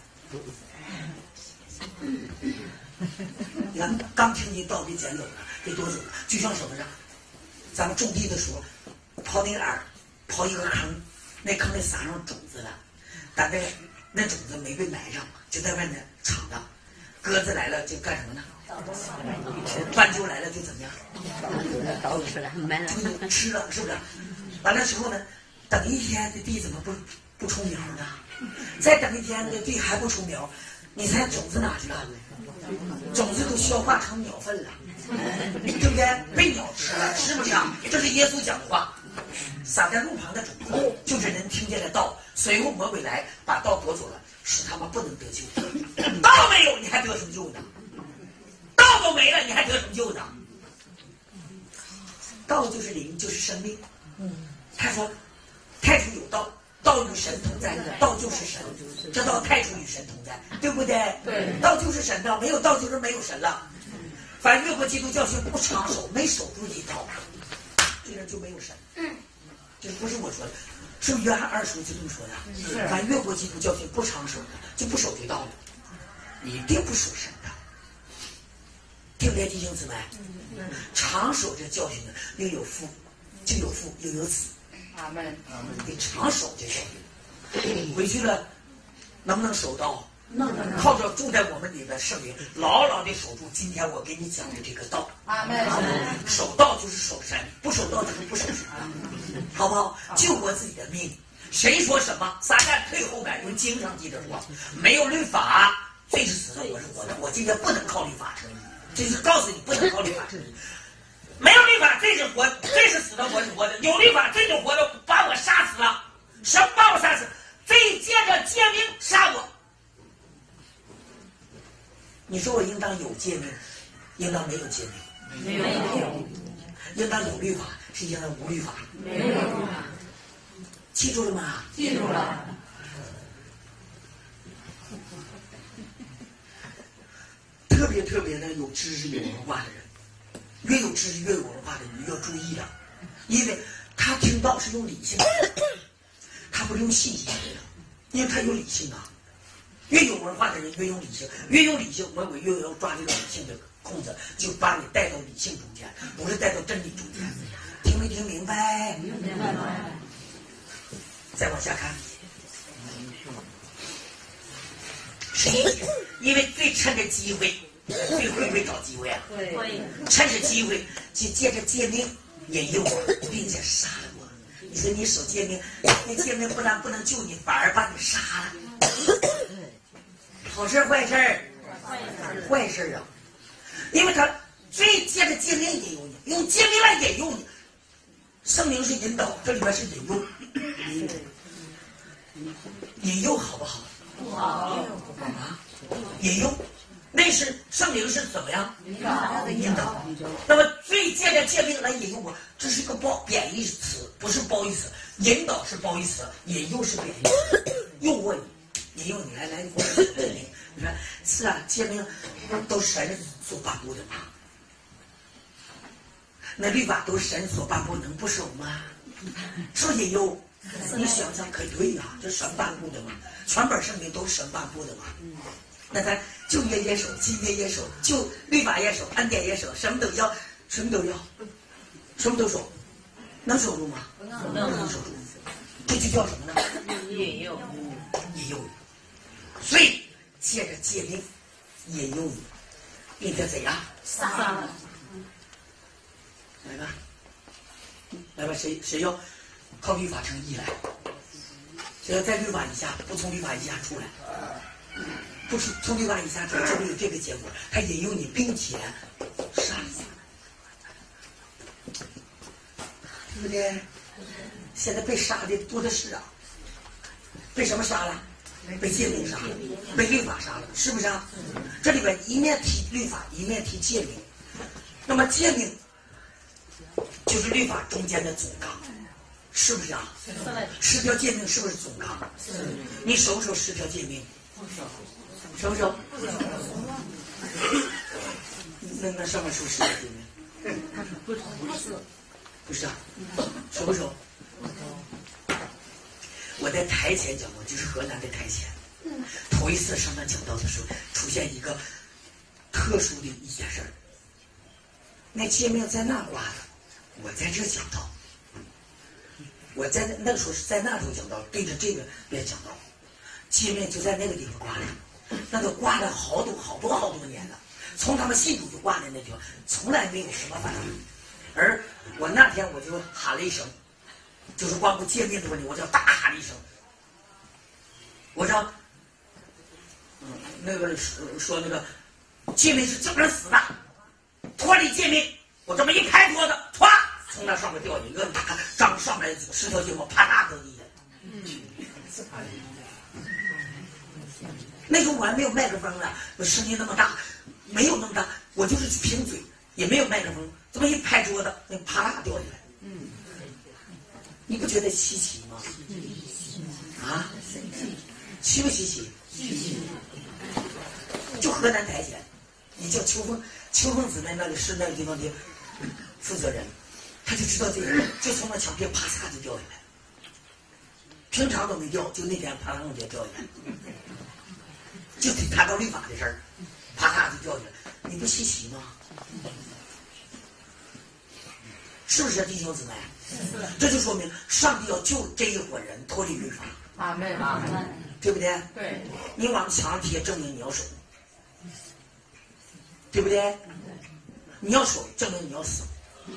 你看，刚听你道给捡走了，给夺走了，就像什么呢？咱们种地的时候，刨那个饵，刨一个坑，那坑里撒上种子了，但那那种子没被埋上，就在外面敞着。鸽子来了就干什么呢？斑鸠来了就怎么样？ 都吃了，买了， 就吃了，是不是？完了之后呢，等一天这地怎么不不出苗呢？再等一天这地还不出苗，你猜种子哪去了？种子都消化成鸟粪了，对不对？被鸟吃了，是不是啊？这是耶稣讲的话。撒在路旁的种子，就是人听见了道，随后魔鬼来把道夺走了，使他们不能得救。道没有，你还得什么救呢？道都没了，你还得什么救呢？道就是灵，就是生命。他说太初有道，道与神同在，道就是神，这道太初与神同在，对不对？对，道就是神的，没有道就是没有神了。凡越过基督教训不长守，没守住这道，这人就没有神。嗯，这不是我说的，是约翰二书就这么说的。凡越过基督教训不长守的，就不守这道的，你一定不属神的。对不对，弟兄姊妹？长守这教训呢，又有父，就有父，又有子。 阿门。 得长守这教训。回去了，能不能守到？能。靠着住在我们里边圣灵，牢牢的守住今天我给你讲的这个道。 阿门。 守道就是守神，不守道就是不守神，好不好？救活自己的命。谁说什么？撒旦退后边，用经上记着说，没有律法，罪是死的，我是活的。我今天不能靠律法成义。这是告诉你不能靠律法成义，没有律法，这是活，这是死的，我是活的；有律法，这就活的，把我杀死了。什么把我杀死？这借着诫命杀我。你说我应当有诫命，应当没有诫命？ 没有。 应当有律法，是应当无律法？ 没有。 记住了吗？ 记住了。 特别特别的有知识有文化的人，越有知识越有文化的人越要注意了，因为他听到是用理性的，他不是用信息的，因为他有理性啊。越有文化的人越用理性，越用理性，魔鬼越要抓这个理性的空子，就把你带到理性中间，不是带到真理中间。听没听明白？明白。再往下看。谁？因为最趁着机会，最会不会找机会啊？ 会。 趁着机会，就借着诫命引诱我，并且杀了我。你说你守诫命，那诫命不但不能救你，反而把你杀了。 好事坏事坏事啊！因为他最借着诫命引诱你，用诫命来引诱你。圣灵是引导，这里边是引诱。引诱好不好？ 不好。 啊，引诱，那是圣灵是怎么样？ 引导。 引导。那么最借着诫命来引诱我，这是一个褒贬义词，不是褒义词。引导是褒义词，引诱是贬义词。诱惑你，引诱你来来，你说你说是啊，诫命都是神所颁布的嘛。那律法都是神所颁布，能不守吗？是引诱，你想想可对呀、啊，这神颁布的嘛，全本圣经都是神颁布的嘛。那咱旧约也守，新约也守，就律法也守，恩典也守，什么都要，什么都要，什么都守，能守住吗？不能，不能守住。这就叫什么呢？ 引诱。 引诱你，所以借着诫命引诱你，并且怎样？ 杀了。 来吧，来吧，谁谁要靠律法成义来？谁要在律法以下，不从律法以下出来，不从从律法以下出来，就会有这个结果。他引诱你，并且杀你，对不对？现在被杀的多的是啊，被什么杀了？被诫命杀了，被律法杀了，是不是啊？这里边一面提律法，一面提诫命。那么诫命就是律法中间的总纲，是不是啊？十条诫命是不是总纲？你守不守十条诫命？守不守？那那上面守十条诫命？ 不是。 不是啊，守不守？我在台前讲过，就是河南的台前，头一次上那讲道的时候，出现一个特殊的一件事儿。那诫命在那挂的，我在这讲道。我在那个时候是在那头讲道，对着这个边讲道，诫命就在那个地方挂的，那个挂了好多好多好多年了，从他们信主就挂在那地方，从来没有什么反应。而我那天我就喊了一声。就是关乎诫命的问题，我就大喊了一声，我说，嗯，那个说那个诫命是叫人死的，脱离诫命，我这么一拍桌子，唰，从那上面掉一个大张上面十条经，我啪嗒掉地下。那时候我还没有麦克风呢，我声音那么大，没有那么大，我就是凭嘴，也没有麦克风，这么一拍桌子，那啪啦掉下来。你不觉得稀奇吗？啊，稀不稀奇？就河南台前，你叫秋风，秋风姊妹那个是那个地方的负责人，他就知道这个，就从那墙边啪嚓就掉下来，平常都没掉，就那天啪嚓就掉下来，就得谈到律法的事儿，啪嚓就掉下来，你不稀奇吗？是不是弟兄姊妹？这就说明上帝要救这一伙人脱离律法。 阿门，阿门， 对不对？ 对。 你往墙上贴，证明你要守，对不对？你要守，证明你要死，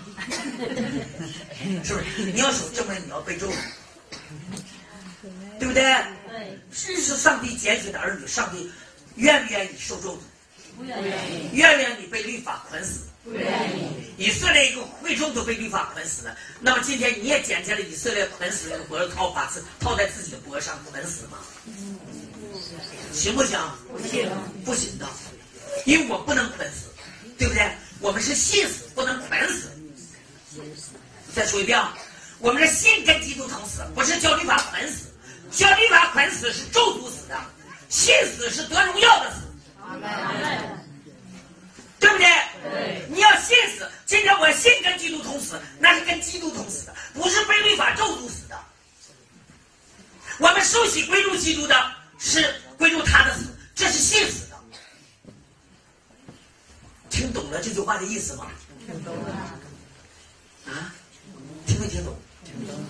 是不是？你要守，证明你要被咒，对不对？ 对。 是是上帝拣选的儿女，上帝愿不愿意受咒诅？ 不愿意。 愿不愿意被律法捆死？ 不愿意。 以色列一个会众都被律法捆死了，那么今天你也捡起了以色列捆死那个脖子套，把自套在自己的脖子上捆死吗？行不行？ 不行， 不行的，因为我不能捆死，对不对？我们是信死，不能捆死。再说一遍，我们是信跟基督同死，不是叫律法捆死。叫律法捆死是咒诅死的，信死是得荣耀的死。 阿门，阿门。 对不对？ 对。 你要信死，今天我信跟基督同死，那是跟基督同死的，不是被律法咒诅死的。我们受洗归入基督的，是归入他的死，这是信死的。听懂了这句话的意思吗？ 听懂了。 啊？听没听懂？ 听懂。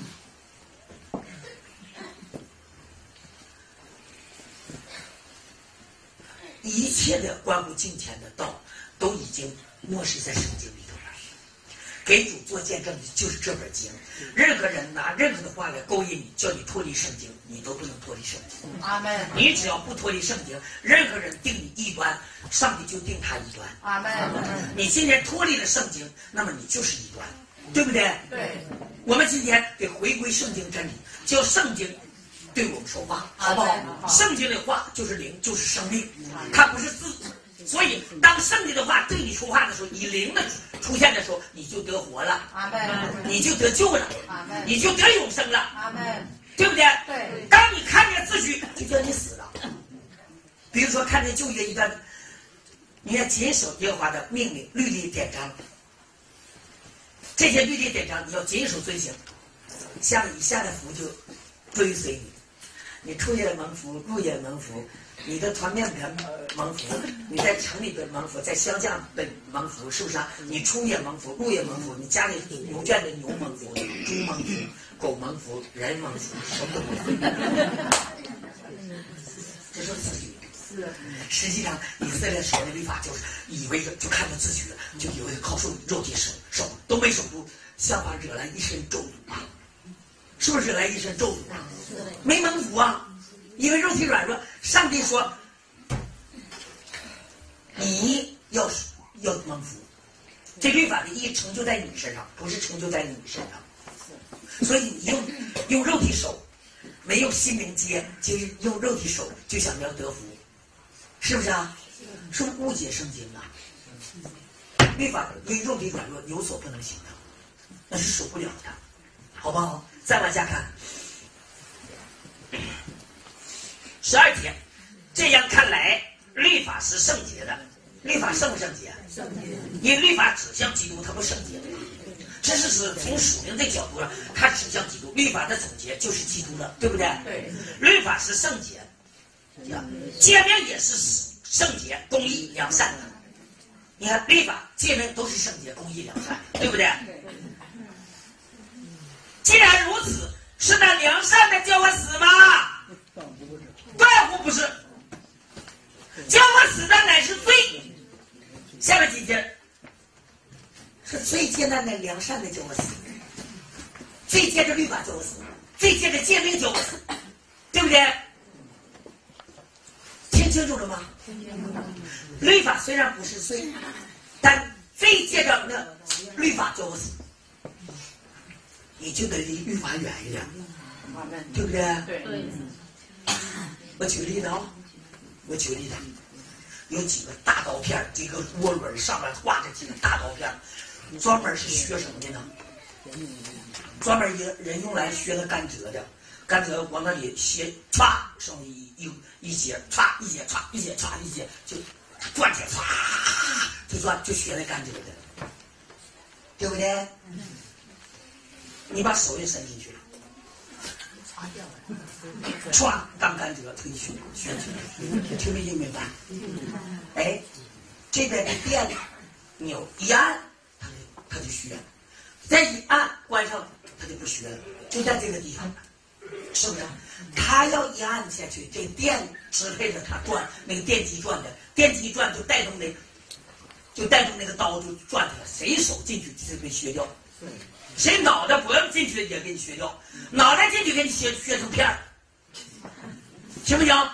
一切的关乎金钱的道，都已经漠视在圣经里头了。 给主做见证的就是这本经。任何人拿任何的话来勾引你，叫你脱离圣经，你都不能脱离圣经。 阿门。 你只要不脱离圣经，任何人定你异端，上帝就定他异端。 阿门。 你今天脱离了圣经，那么你就是异端，对不对？ 对。 我们今天得回归圣经真理，叫圣经对我们说话，好不好？圣经的话就是灵，就是生命，它不是字。所以，当圣经的话对你说话的时候，以灵的出现的时候，你就得活了， 阿门， 你就得救了， 阿门， 你就得永生了， 阿门， 对不对？ 对。 当你看见字句，就叫你死了。比如说，看见旧约一段，你要谨守耶和华的命令、律例、典章，这些律例典章你要谨守遵行，像以下的福就追随你。你出夜蒙福，入夜蒙福，你的团面边蒙福，你在城里边蒙福，在乡下边蒙福，是不是啊？你出夜蒙福，入夜蒙福，你家里牛圈的牛蒙福，猪蒙福，狗蒙福，人蒙福，什么都蒙福。这是字句。实际上，以色列守的律法就是以为就看到字句了，就以为靠守肉体守守都没守住，相反惹来一身咒诅啊！是不是惹来一身咒诅啊？没蒙福啊！因为肉体软弱，上帝说你要要蒙福，这律法的意义成就在你身上，不是成就在你身上。所以你用用肉体守，没有心灵接，就是用肉体守就想要得福，是不是啊？是不是误解圣经啊？律法因为肉体软弱有所不能行的，那是守不了的，好不好？再往下看，十二节，这样看来，律法是圣洁的。律法圣不圣洁？圣洁。因为律法指向基督，它不圣洁的。这是是从属灵的角度上，它指向基督。律法的总结就是基督了，对不对？ 对。 律法是圣洁，诫命也是圣洁、公义、良善的。你看，律法、诫命都是圣洁、公义、良善，对不对？既然如此，是那良善的叫我死吗？断乎不是，叫我死的乃是罪。下面几节是最艰难的良善的叫我死，最接着律法叫我死，最接着诫命叫我死，对不对？听清楚了吗？律法虽然不是罪，但最接着那律法叫我死，你就得离律法远一点，对不对？ 对。 我举例子啊，我举例子，有几个大刀片，这个涡轮上面挂着几个大刀片，专门是削什么的呢？专门一人用来削那甘蔗的，甘蔗往那里削，歘，上面一一一节，歘一节，歘一节，歘一节，就转起来，歘就转就削那甘蔗的，对不对？你把手也伸进去了，歘，当甘蔗推削削去了，听没听明白？哎，这边的电钮一按，它就它就削，再一按关上，它就不削了，就在这个地方，是不是？它要一按下去，这电支配着它转，那个电机转的，电机转就带动那，就带动那个刀就转起来，谁手进去就被削掉。谁脑袋脖子进去也给你削掉，脑袋进去给你削削成片儿，行不行？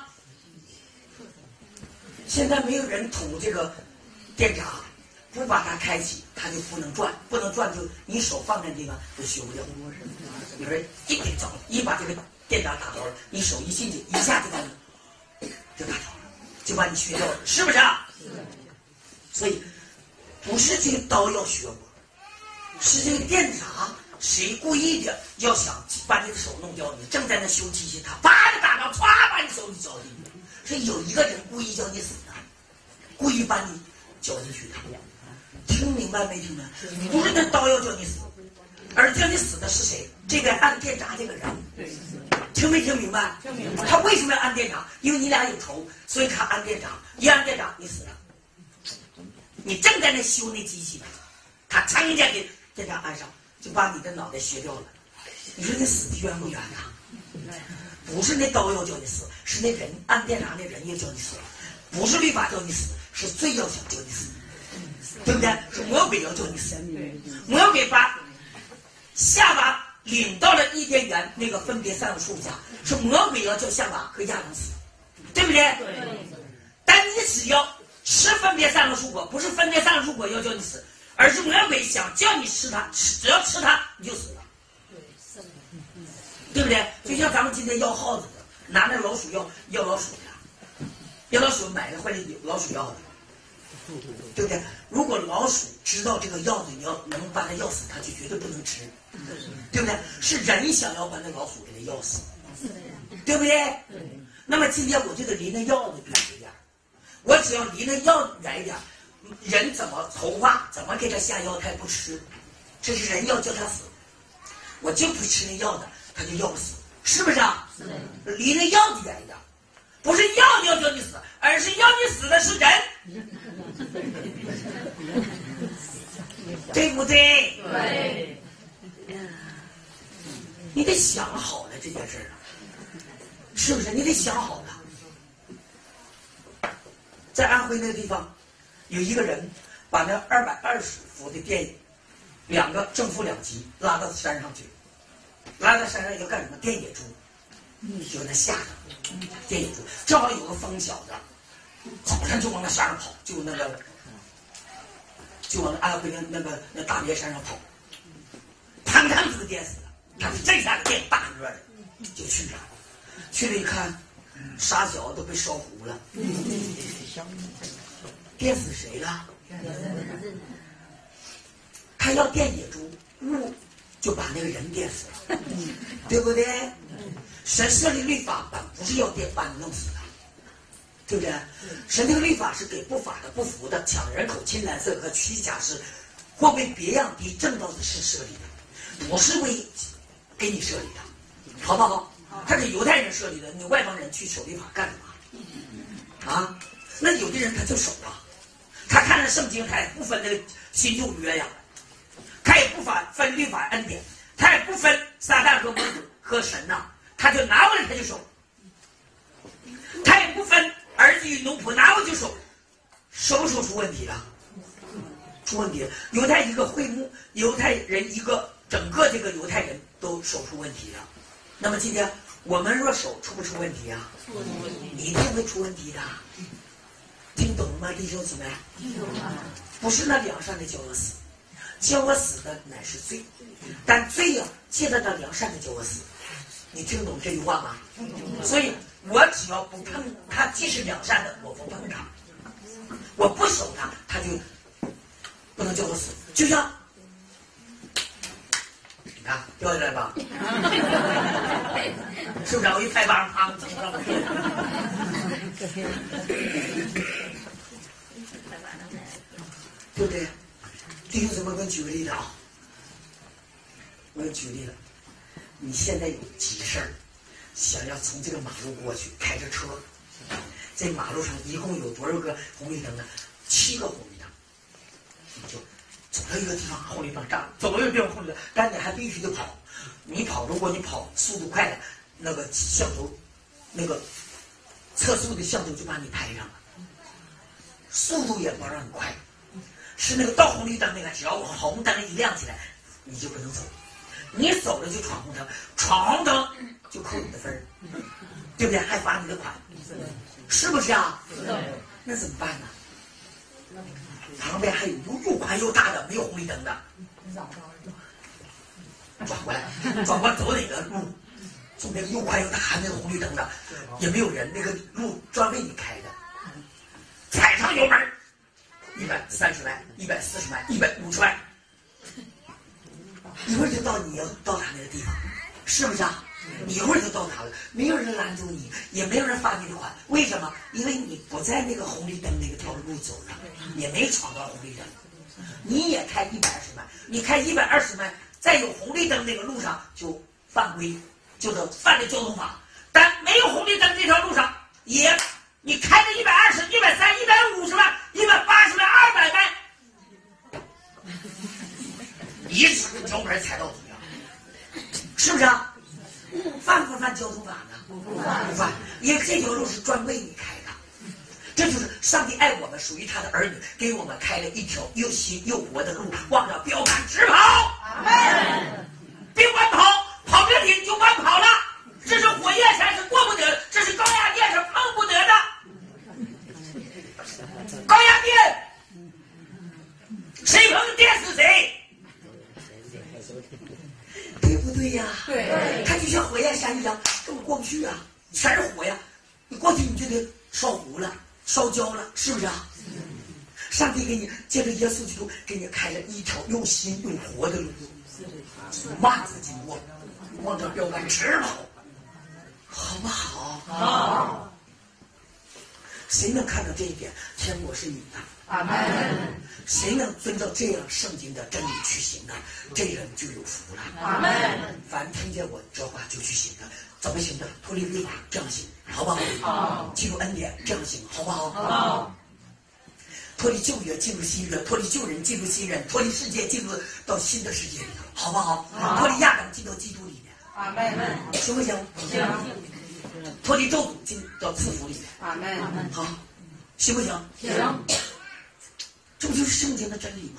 现在没有人捅这个电闸，不把它开启，它就不能转，不能转就你手放在地方就削不掉。有人一给找，一把这个电闸打着了，你手一进去，一下就把你就打着了，就把你削掉了，是不是啊？所以不是这个刀要削我。是这个电闸，谁故意的要想把你的手弄掉？你正在那修机器，他啪就打到，歘把你手给绞进去。是有一个人故意叫你死的，故意把你绞进去的。听明白没听明白？不是那刀要叫你死，而叫你死的是谁？这边按电闸这个人。听没听明白？听明白。他为什么要按电闸？因为你俩有仇，所以他按电闸。一按电闸，你死了。你正在那修那机器呢，他噌一下给电闸按上，就把你的脑袋削掉了。你说你死的冤不冤呐？不是那刀要叫你死，是那人按电闸那人要叫你死，不是律法叫你死，是罪要想叫你死，对不对？是魔鬼要叫你死， 魔鬼把夏娃领到了伊甸园那个分别善恶树下，是魔鬼要叫夏娃和亚当死，对不对？ 对。 但你只要吃分别善恶树果，不是分别善恶树果要叫你死，而是魔鬼想叫你吃它，吃只要吃它你就死了，对不对？就像咱们今天要耗子的，拿那老鼠药要老鼠的，要老鼠买了回来有老鼠药的，对不对？如果老鼠知道这个药子你要能把它药死，它就绝对不能吃，对不对？是人想要把那老鼠给它药死，对不对？那么今天我就得离那药子远一点，我只要离那药远一点，人怎么筹划，怎么给他下药，他也不吃，这是人要叫他死，我就不吃那药的，他就要不死，是不是啊？离那药子远一点，不是药要叫你死，而是要你死的是人，对不对？ 对。 你得想好了这件事啊，是不是？你得想好了。在安徽那个地方，有一个人把那二百二十伏的电，两个正负两极拉到山上去，拉到山上要干什么？电野猪，就那下着电野猪，正好有个疯小子，早上就往那山上跑，就那个，就往安徽那那个那大别山上跑，砰砰就给电死了。他是这下子电大热的，就去了，去了一看，沙小都被烧糊了，电死谁了？他要电野猪，雾就把那个人电死了，对不对？神设立律法本不是要电把你弄死的，对不对？神这个律法是给不法的、不服的、抢人口、侵蓝色和虚假事，或为别样的正道的事设立的，不是为给你设立的，好不好？他是犹太人设立的，你外邦人去守律法干什么？啊？那有的人他就守了，他看了圣经，他也不分那个新旧约呀，他也不分分律法恩典，他也不分撒旦和魔鬼和神呐、啊，他就拿过来他就守，他也不分儿子与奴仆，拿过来就守，守不守出问题了？出问题了！犹太一个会幕，犹太人一个整个这个犹太人都守出问题了。那么今天我们若守出不出问题啊？一定会出问题的。听懂了吗，弟兄姊妹？不是那良善的叫我死，叫我死的乃是罪，但罪呀、啊，借着那良善的叫我死。你听懂这句话吗？所以我只要不碰他，既是良善的，我不碰他，我不守他，他就不能叫我死。就像你看掉下来吧，是不是？我一拍巴掌，砰，整上了。对不对？弟兄姊妹，我给你举个例子啊，我给你举个例子。你现在有急事儿，想要从这个马路过去，开着车，这马路上一共有多少个红绿灯呢？七个红绿灯，你就走到一个地方，红绿灯炸，走到一个地方红绿灯，但你还必须得跑。你跑，如果你跑速度快的，那个向头，那个测速的向头就把你拍上了，速度也不让你快。是那个到红绿灯那个，只要红灯一亮起来，你就不能走。你走了就闯红灯，闯红灯就扣你的分儿，对不对？还罚你的款，是不是啊？那怎么办呢？旁边还有又宽又大的没有红绿灯的，转过来，转过来走哪个路？走那个又宽又大还没有红绿灯的，也没有人，那个路专为你开的，踩上油门。一百三十迈，一百四十迈，一百五十迈，一会儿就到你要到达那个地方，是不是啊？你一会儿就到达了，没有人拦住你，也没有人罚你的款，为什么？因为你不在那个红绿灯那个条路走着，也没闯到红绿灯，你也开一百二十迈，你开一百二十迈，在有红绿灯那个路上就犯规，就得犯了交通法，但没有红绿灯这条路上也。你开着一百二十、一百三、一百五十万、一百八十万、二百万，一直油门踩到底啊，是不是啊？犯不犯交通法呢？不犯，不犯。因为这条路是专为你开的，这就是上帝爱我们，属于他的儿女，给我们开了一条又新又活的路，往着标杆直跑。 对呀？ 对。 它就像火焰山一样，根本过不去啊，全是火呀！你过去你就得烧糊了、烧焦了，是不是啊？上帝给你借着耶稣基督给你开了一条又新又活的路，万字经过，往这标杆直跑，好不好？ 好。 谁能看到这一点？天国是你的。 阿门。 谁能遵照这样圣经的真理去行呢？这人就有福了。 阿门。 凡听见我这话就去行的，怎么行的？脱离律法这样行，好不好？ 好。 进入恩典这样行，好不好？ 好。 脱离旧约进入新约，脱离旧人进入新人，脱离世界进入到新的世界里头，好不好？ 好。 脱离亚当进到基督里面， 阿门。 行不行？ 行。 脱离咒诅进到赐福里面， 阿门。 好，行不行？ 行。 这不就是圣经的真理吗？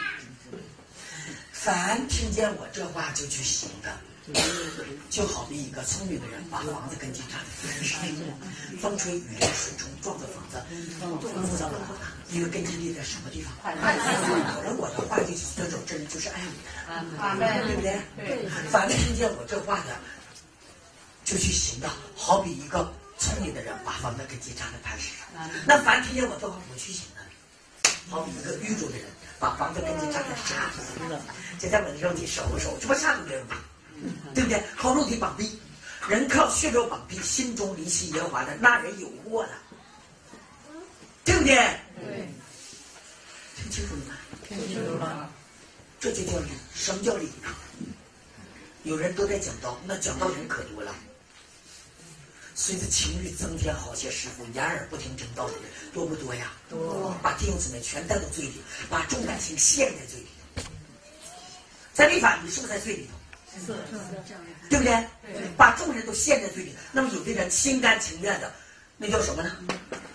凡听见我这话就去行的，就好比一个聪明的人把房子根基扎在磐石上，风吹雨淋水冲撞的房子，房子怎么了？因为根基立在什么地方？有了我的话就遵守真理，就是爱我的， 阿门， 对不对？ 对。 凡听见我这话的，就去行的，好比一个聪明的人把房子根基扎在磐石上。那凡听见我这话不去行的，好比一个愚拙的人把房子根基扎在沙土上，就在我的肉体守一守，这不沙土给人绑，对不对？靠肉体绑臂，人靠血肉绑臂，心中离弃耶和华的，那人有祸了，对不对？ 对。 听清楚了吗？ 听清楚了。 这就叫理。什么叫理呢？有人都在讲道，那讲道人可多了。随着情欲增添好些师傅，掩耳不听真道的人多不多呀？ 多。 把弟兄姊妹全带到罪里，把重感情陷在罪里头。在律法，你是不是在罪里头？ 是是对不对？ 对。 把众人都陷在罪里，那么有的人心甘情愿的，那叫什么呢？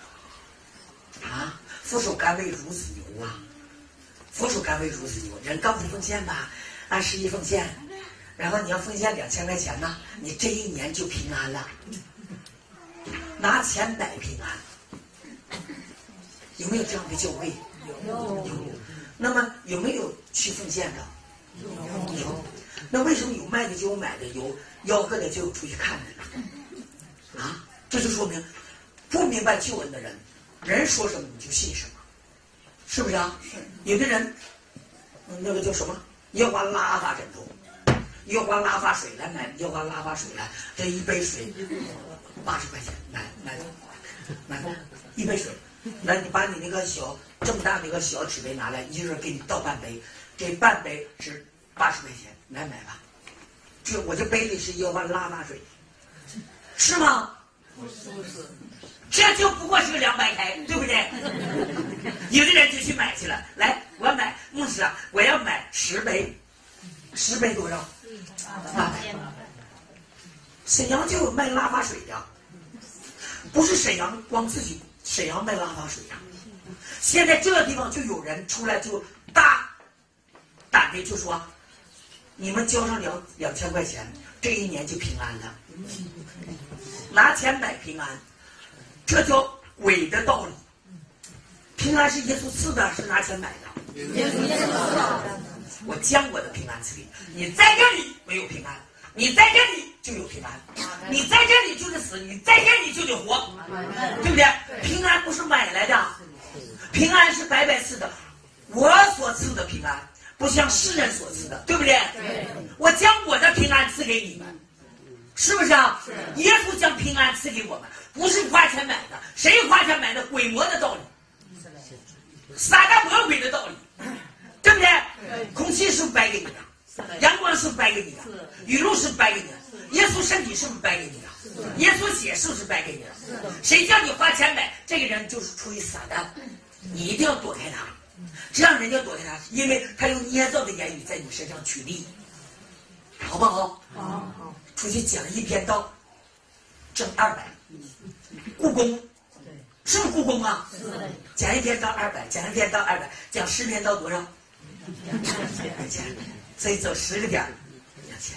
啊，俯首甘为孺子牛啊！俯首甘为孺子牛，人刚不奉献吧，按十一奉献，然后你要奉献两千块钱呢，你这一年就平安了。拿钱买平安，有没有这样的教会？ 有。 有。那么有没有去奉献的？ 有。 有。那为什么有卖的就有买的，有吆喝的就有出去看的呢？啊，这就说明不明白救恩的人，人说什么你就信什么，是不是啊？ 是。 有的人，那个叫什么？耶和华拉法枕头，耶和华拉法水来买，耶和华拉法水来，这一杯水八十块钱买买买一杯水，来你把你那个小这么大那个小纸杯拿来，一人给你倒半杯，这半杯是八十块钱，来买吧。这我这杯里是耶和华拉法水，是吗？ 不是不是。 这就不过是个两百开，对不对？有的人就去买去了，来，我要买牧师啊，我要买十杯，十杯多少？八百。沈阳就有卖拉法水的，不是沈阳光自己，沈阳卖拉法水的。现在这个地方就有人出来就大胆的就说，你们交上两两千块钱，这一年就平安了，拿钱买平安。这叫鬼的道理。平安是耶稣赐的，是拿钱买的。 耶稣赐的。 我将我的平安赐给你，你在这里没有平安，你在这里就有平安，你在这里就是死，你在这里就得活，对不对？平安不是买来的，平安是白白赐的，我所赐的平安不像世人所赐的，对不对？ 对。 我将我的平安赐给你们，是不是啊？ 是。 耶稣将平安赐给我们。不是花钱买的，谁花钱买的？鬼魔的道理，撒旦魔鬼的道理，对不对？ 对。 空气是不是白给你的？阳光是不是白给你的？雨露是不是白给你的？耶稣身体是不是白给你的？耶稣血是不是白给你的？谁叫你花钱买？这个人就是出于撒旦，你一定要躲开他，这样人家躲开他，因为他用捏造的言语在你身上取利，好不好？ 好。 出去讲一篇道，挣二百。故宫，是不是故宫啊？讲一篇到二百，讲一篇到二百，讲十篇到多少？两千。所以走十个点，两千。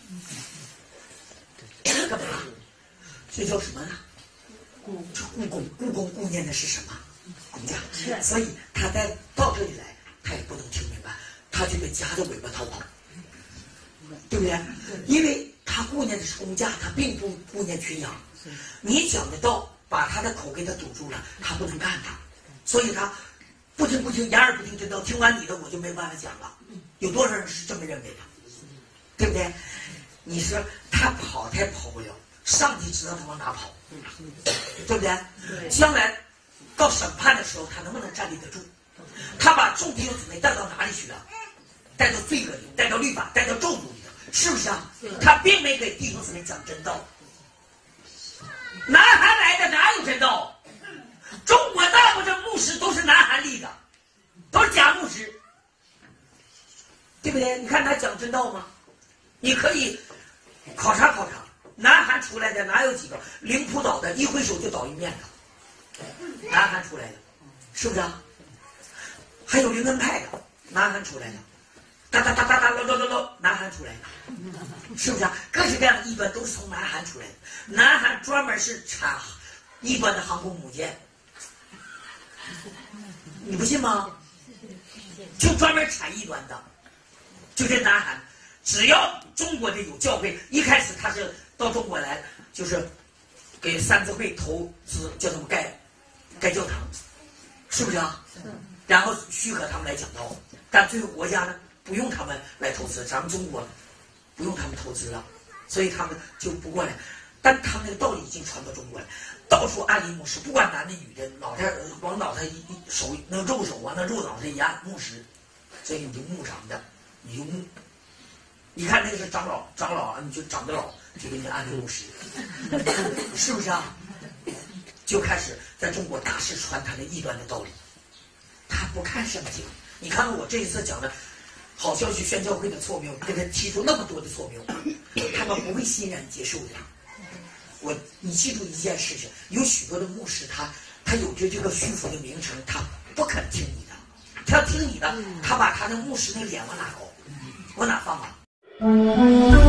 干嘛？这叫什么呢？故故宫，故宫顾念的是什么？工匠。所以他在到这里来，他也不能听明白，他就得夹着尾巴逃跑。 对不对？因为他顾念的是公家，他并不顾念群羊。你讲的道把他的口给他堵住了，他不能干他，所以他不听不听，言而不听真道。听完你的我就没办法讲了。有多少人是这么认为的？对不对？你说他跑他也跑不了，上帝知道他往哪跑，对不对？将来到审判的时候，他能不能站立得住？他把众弟兄姊妹带到哪里去了？带到罪恶里，带到律法，带到咒诅里的，是不是啊？他并没给弟兄姊妹讲真道。南韩来的哪有真道？中国大部分牧师都是南韩立的，都是假牧师，对不对？你看他讲真道吗？你可以考察考察，南韩出来的哪有几个？灵浦岛的一挥手就倒一面的，南韩出来的，是不是啊？还有灵恩派的，南韩出来的，哒哒哒哒哒喽喽喽喽，南韩出来的，是不是啊？各式各样的异端都是从南韩出来的。南韩专门是产异端的航空母舰，你不信吗？就专门产异端的，就这南韩，只要中国的有教会，一开始他是到中国来，就是给三自会投资，叫他们盖盖教堂，是不是啊？然后许可他们来讲道，但最后国家呢不用他们来投资，咱们中国不用他们投资了，所以他们就不过来。但他们那个道理已经传到中国来，到处按立牧师，不管男的女的，脑袋往脑袋一手能肉手啊，那肉脑袋一按牧师，所以你就牧长的，你就牧。你看那个是长老，长老啊，你就长得老，就给你按牧师，是不是啊？就开始在中国大肆传他的异端的道理。他不看圣经，你看看我这一次讲的好消息宣教会的错谬，给他提出那么多的错谬，他们不会欣然接受的。我，你记住一件事情，有许多的牧师，他他有着这个虚浮的名称，他不肯听你的，他要听你的，他把他的牧师那脸往哪搞，往哪放啊？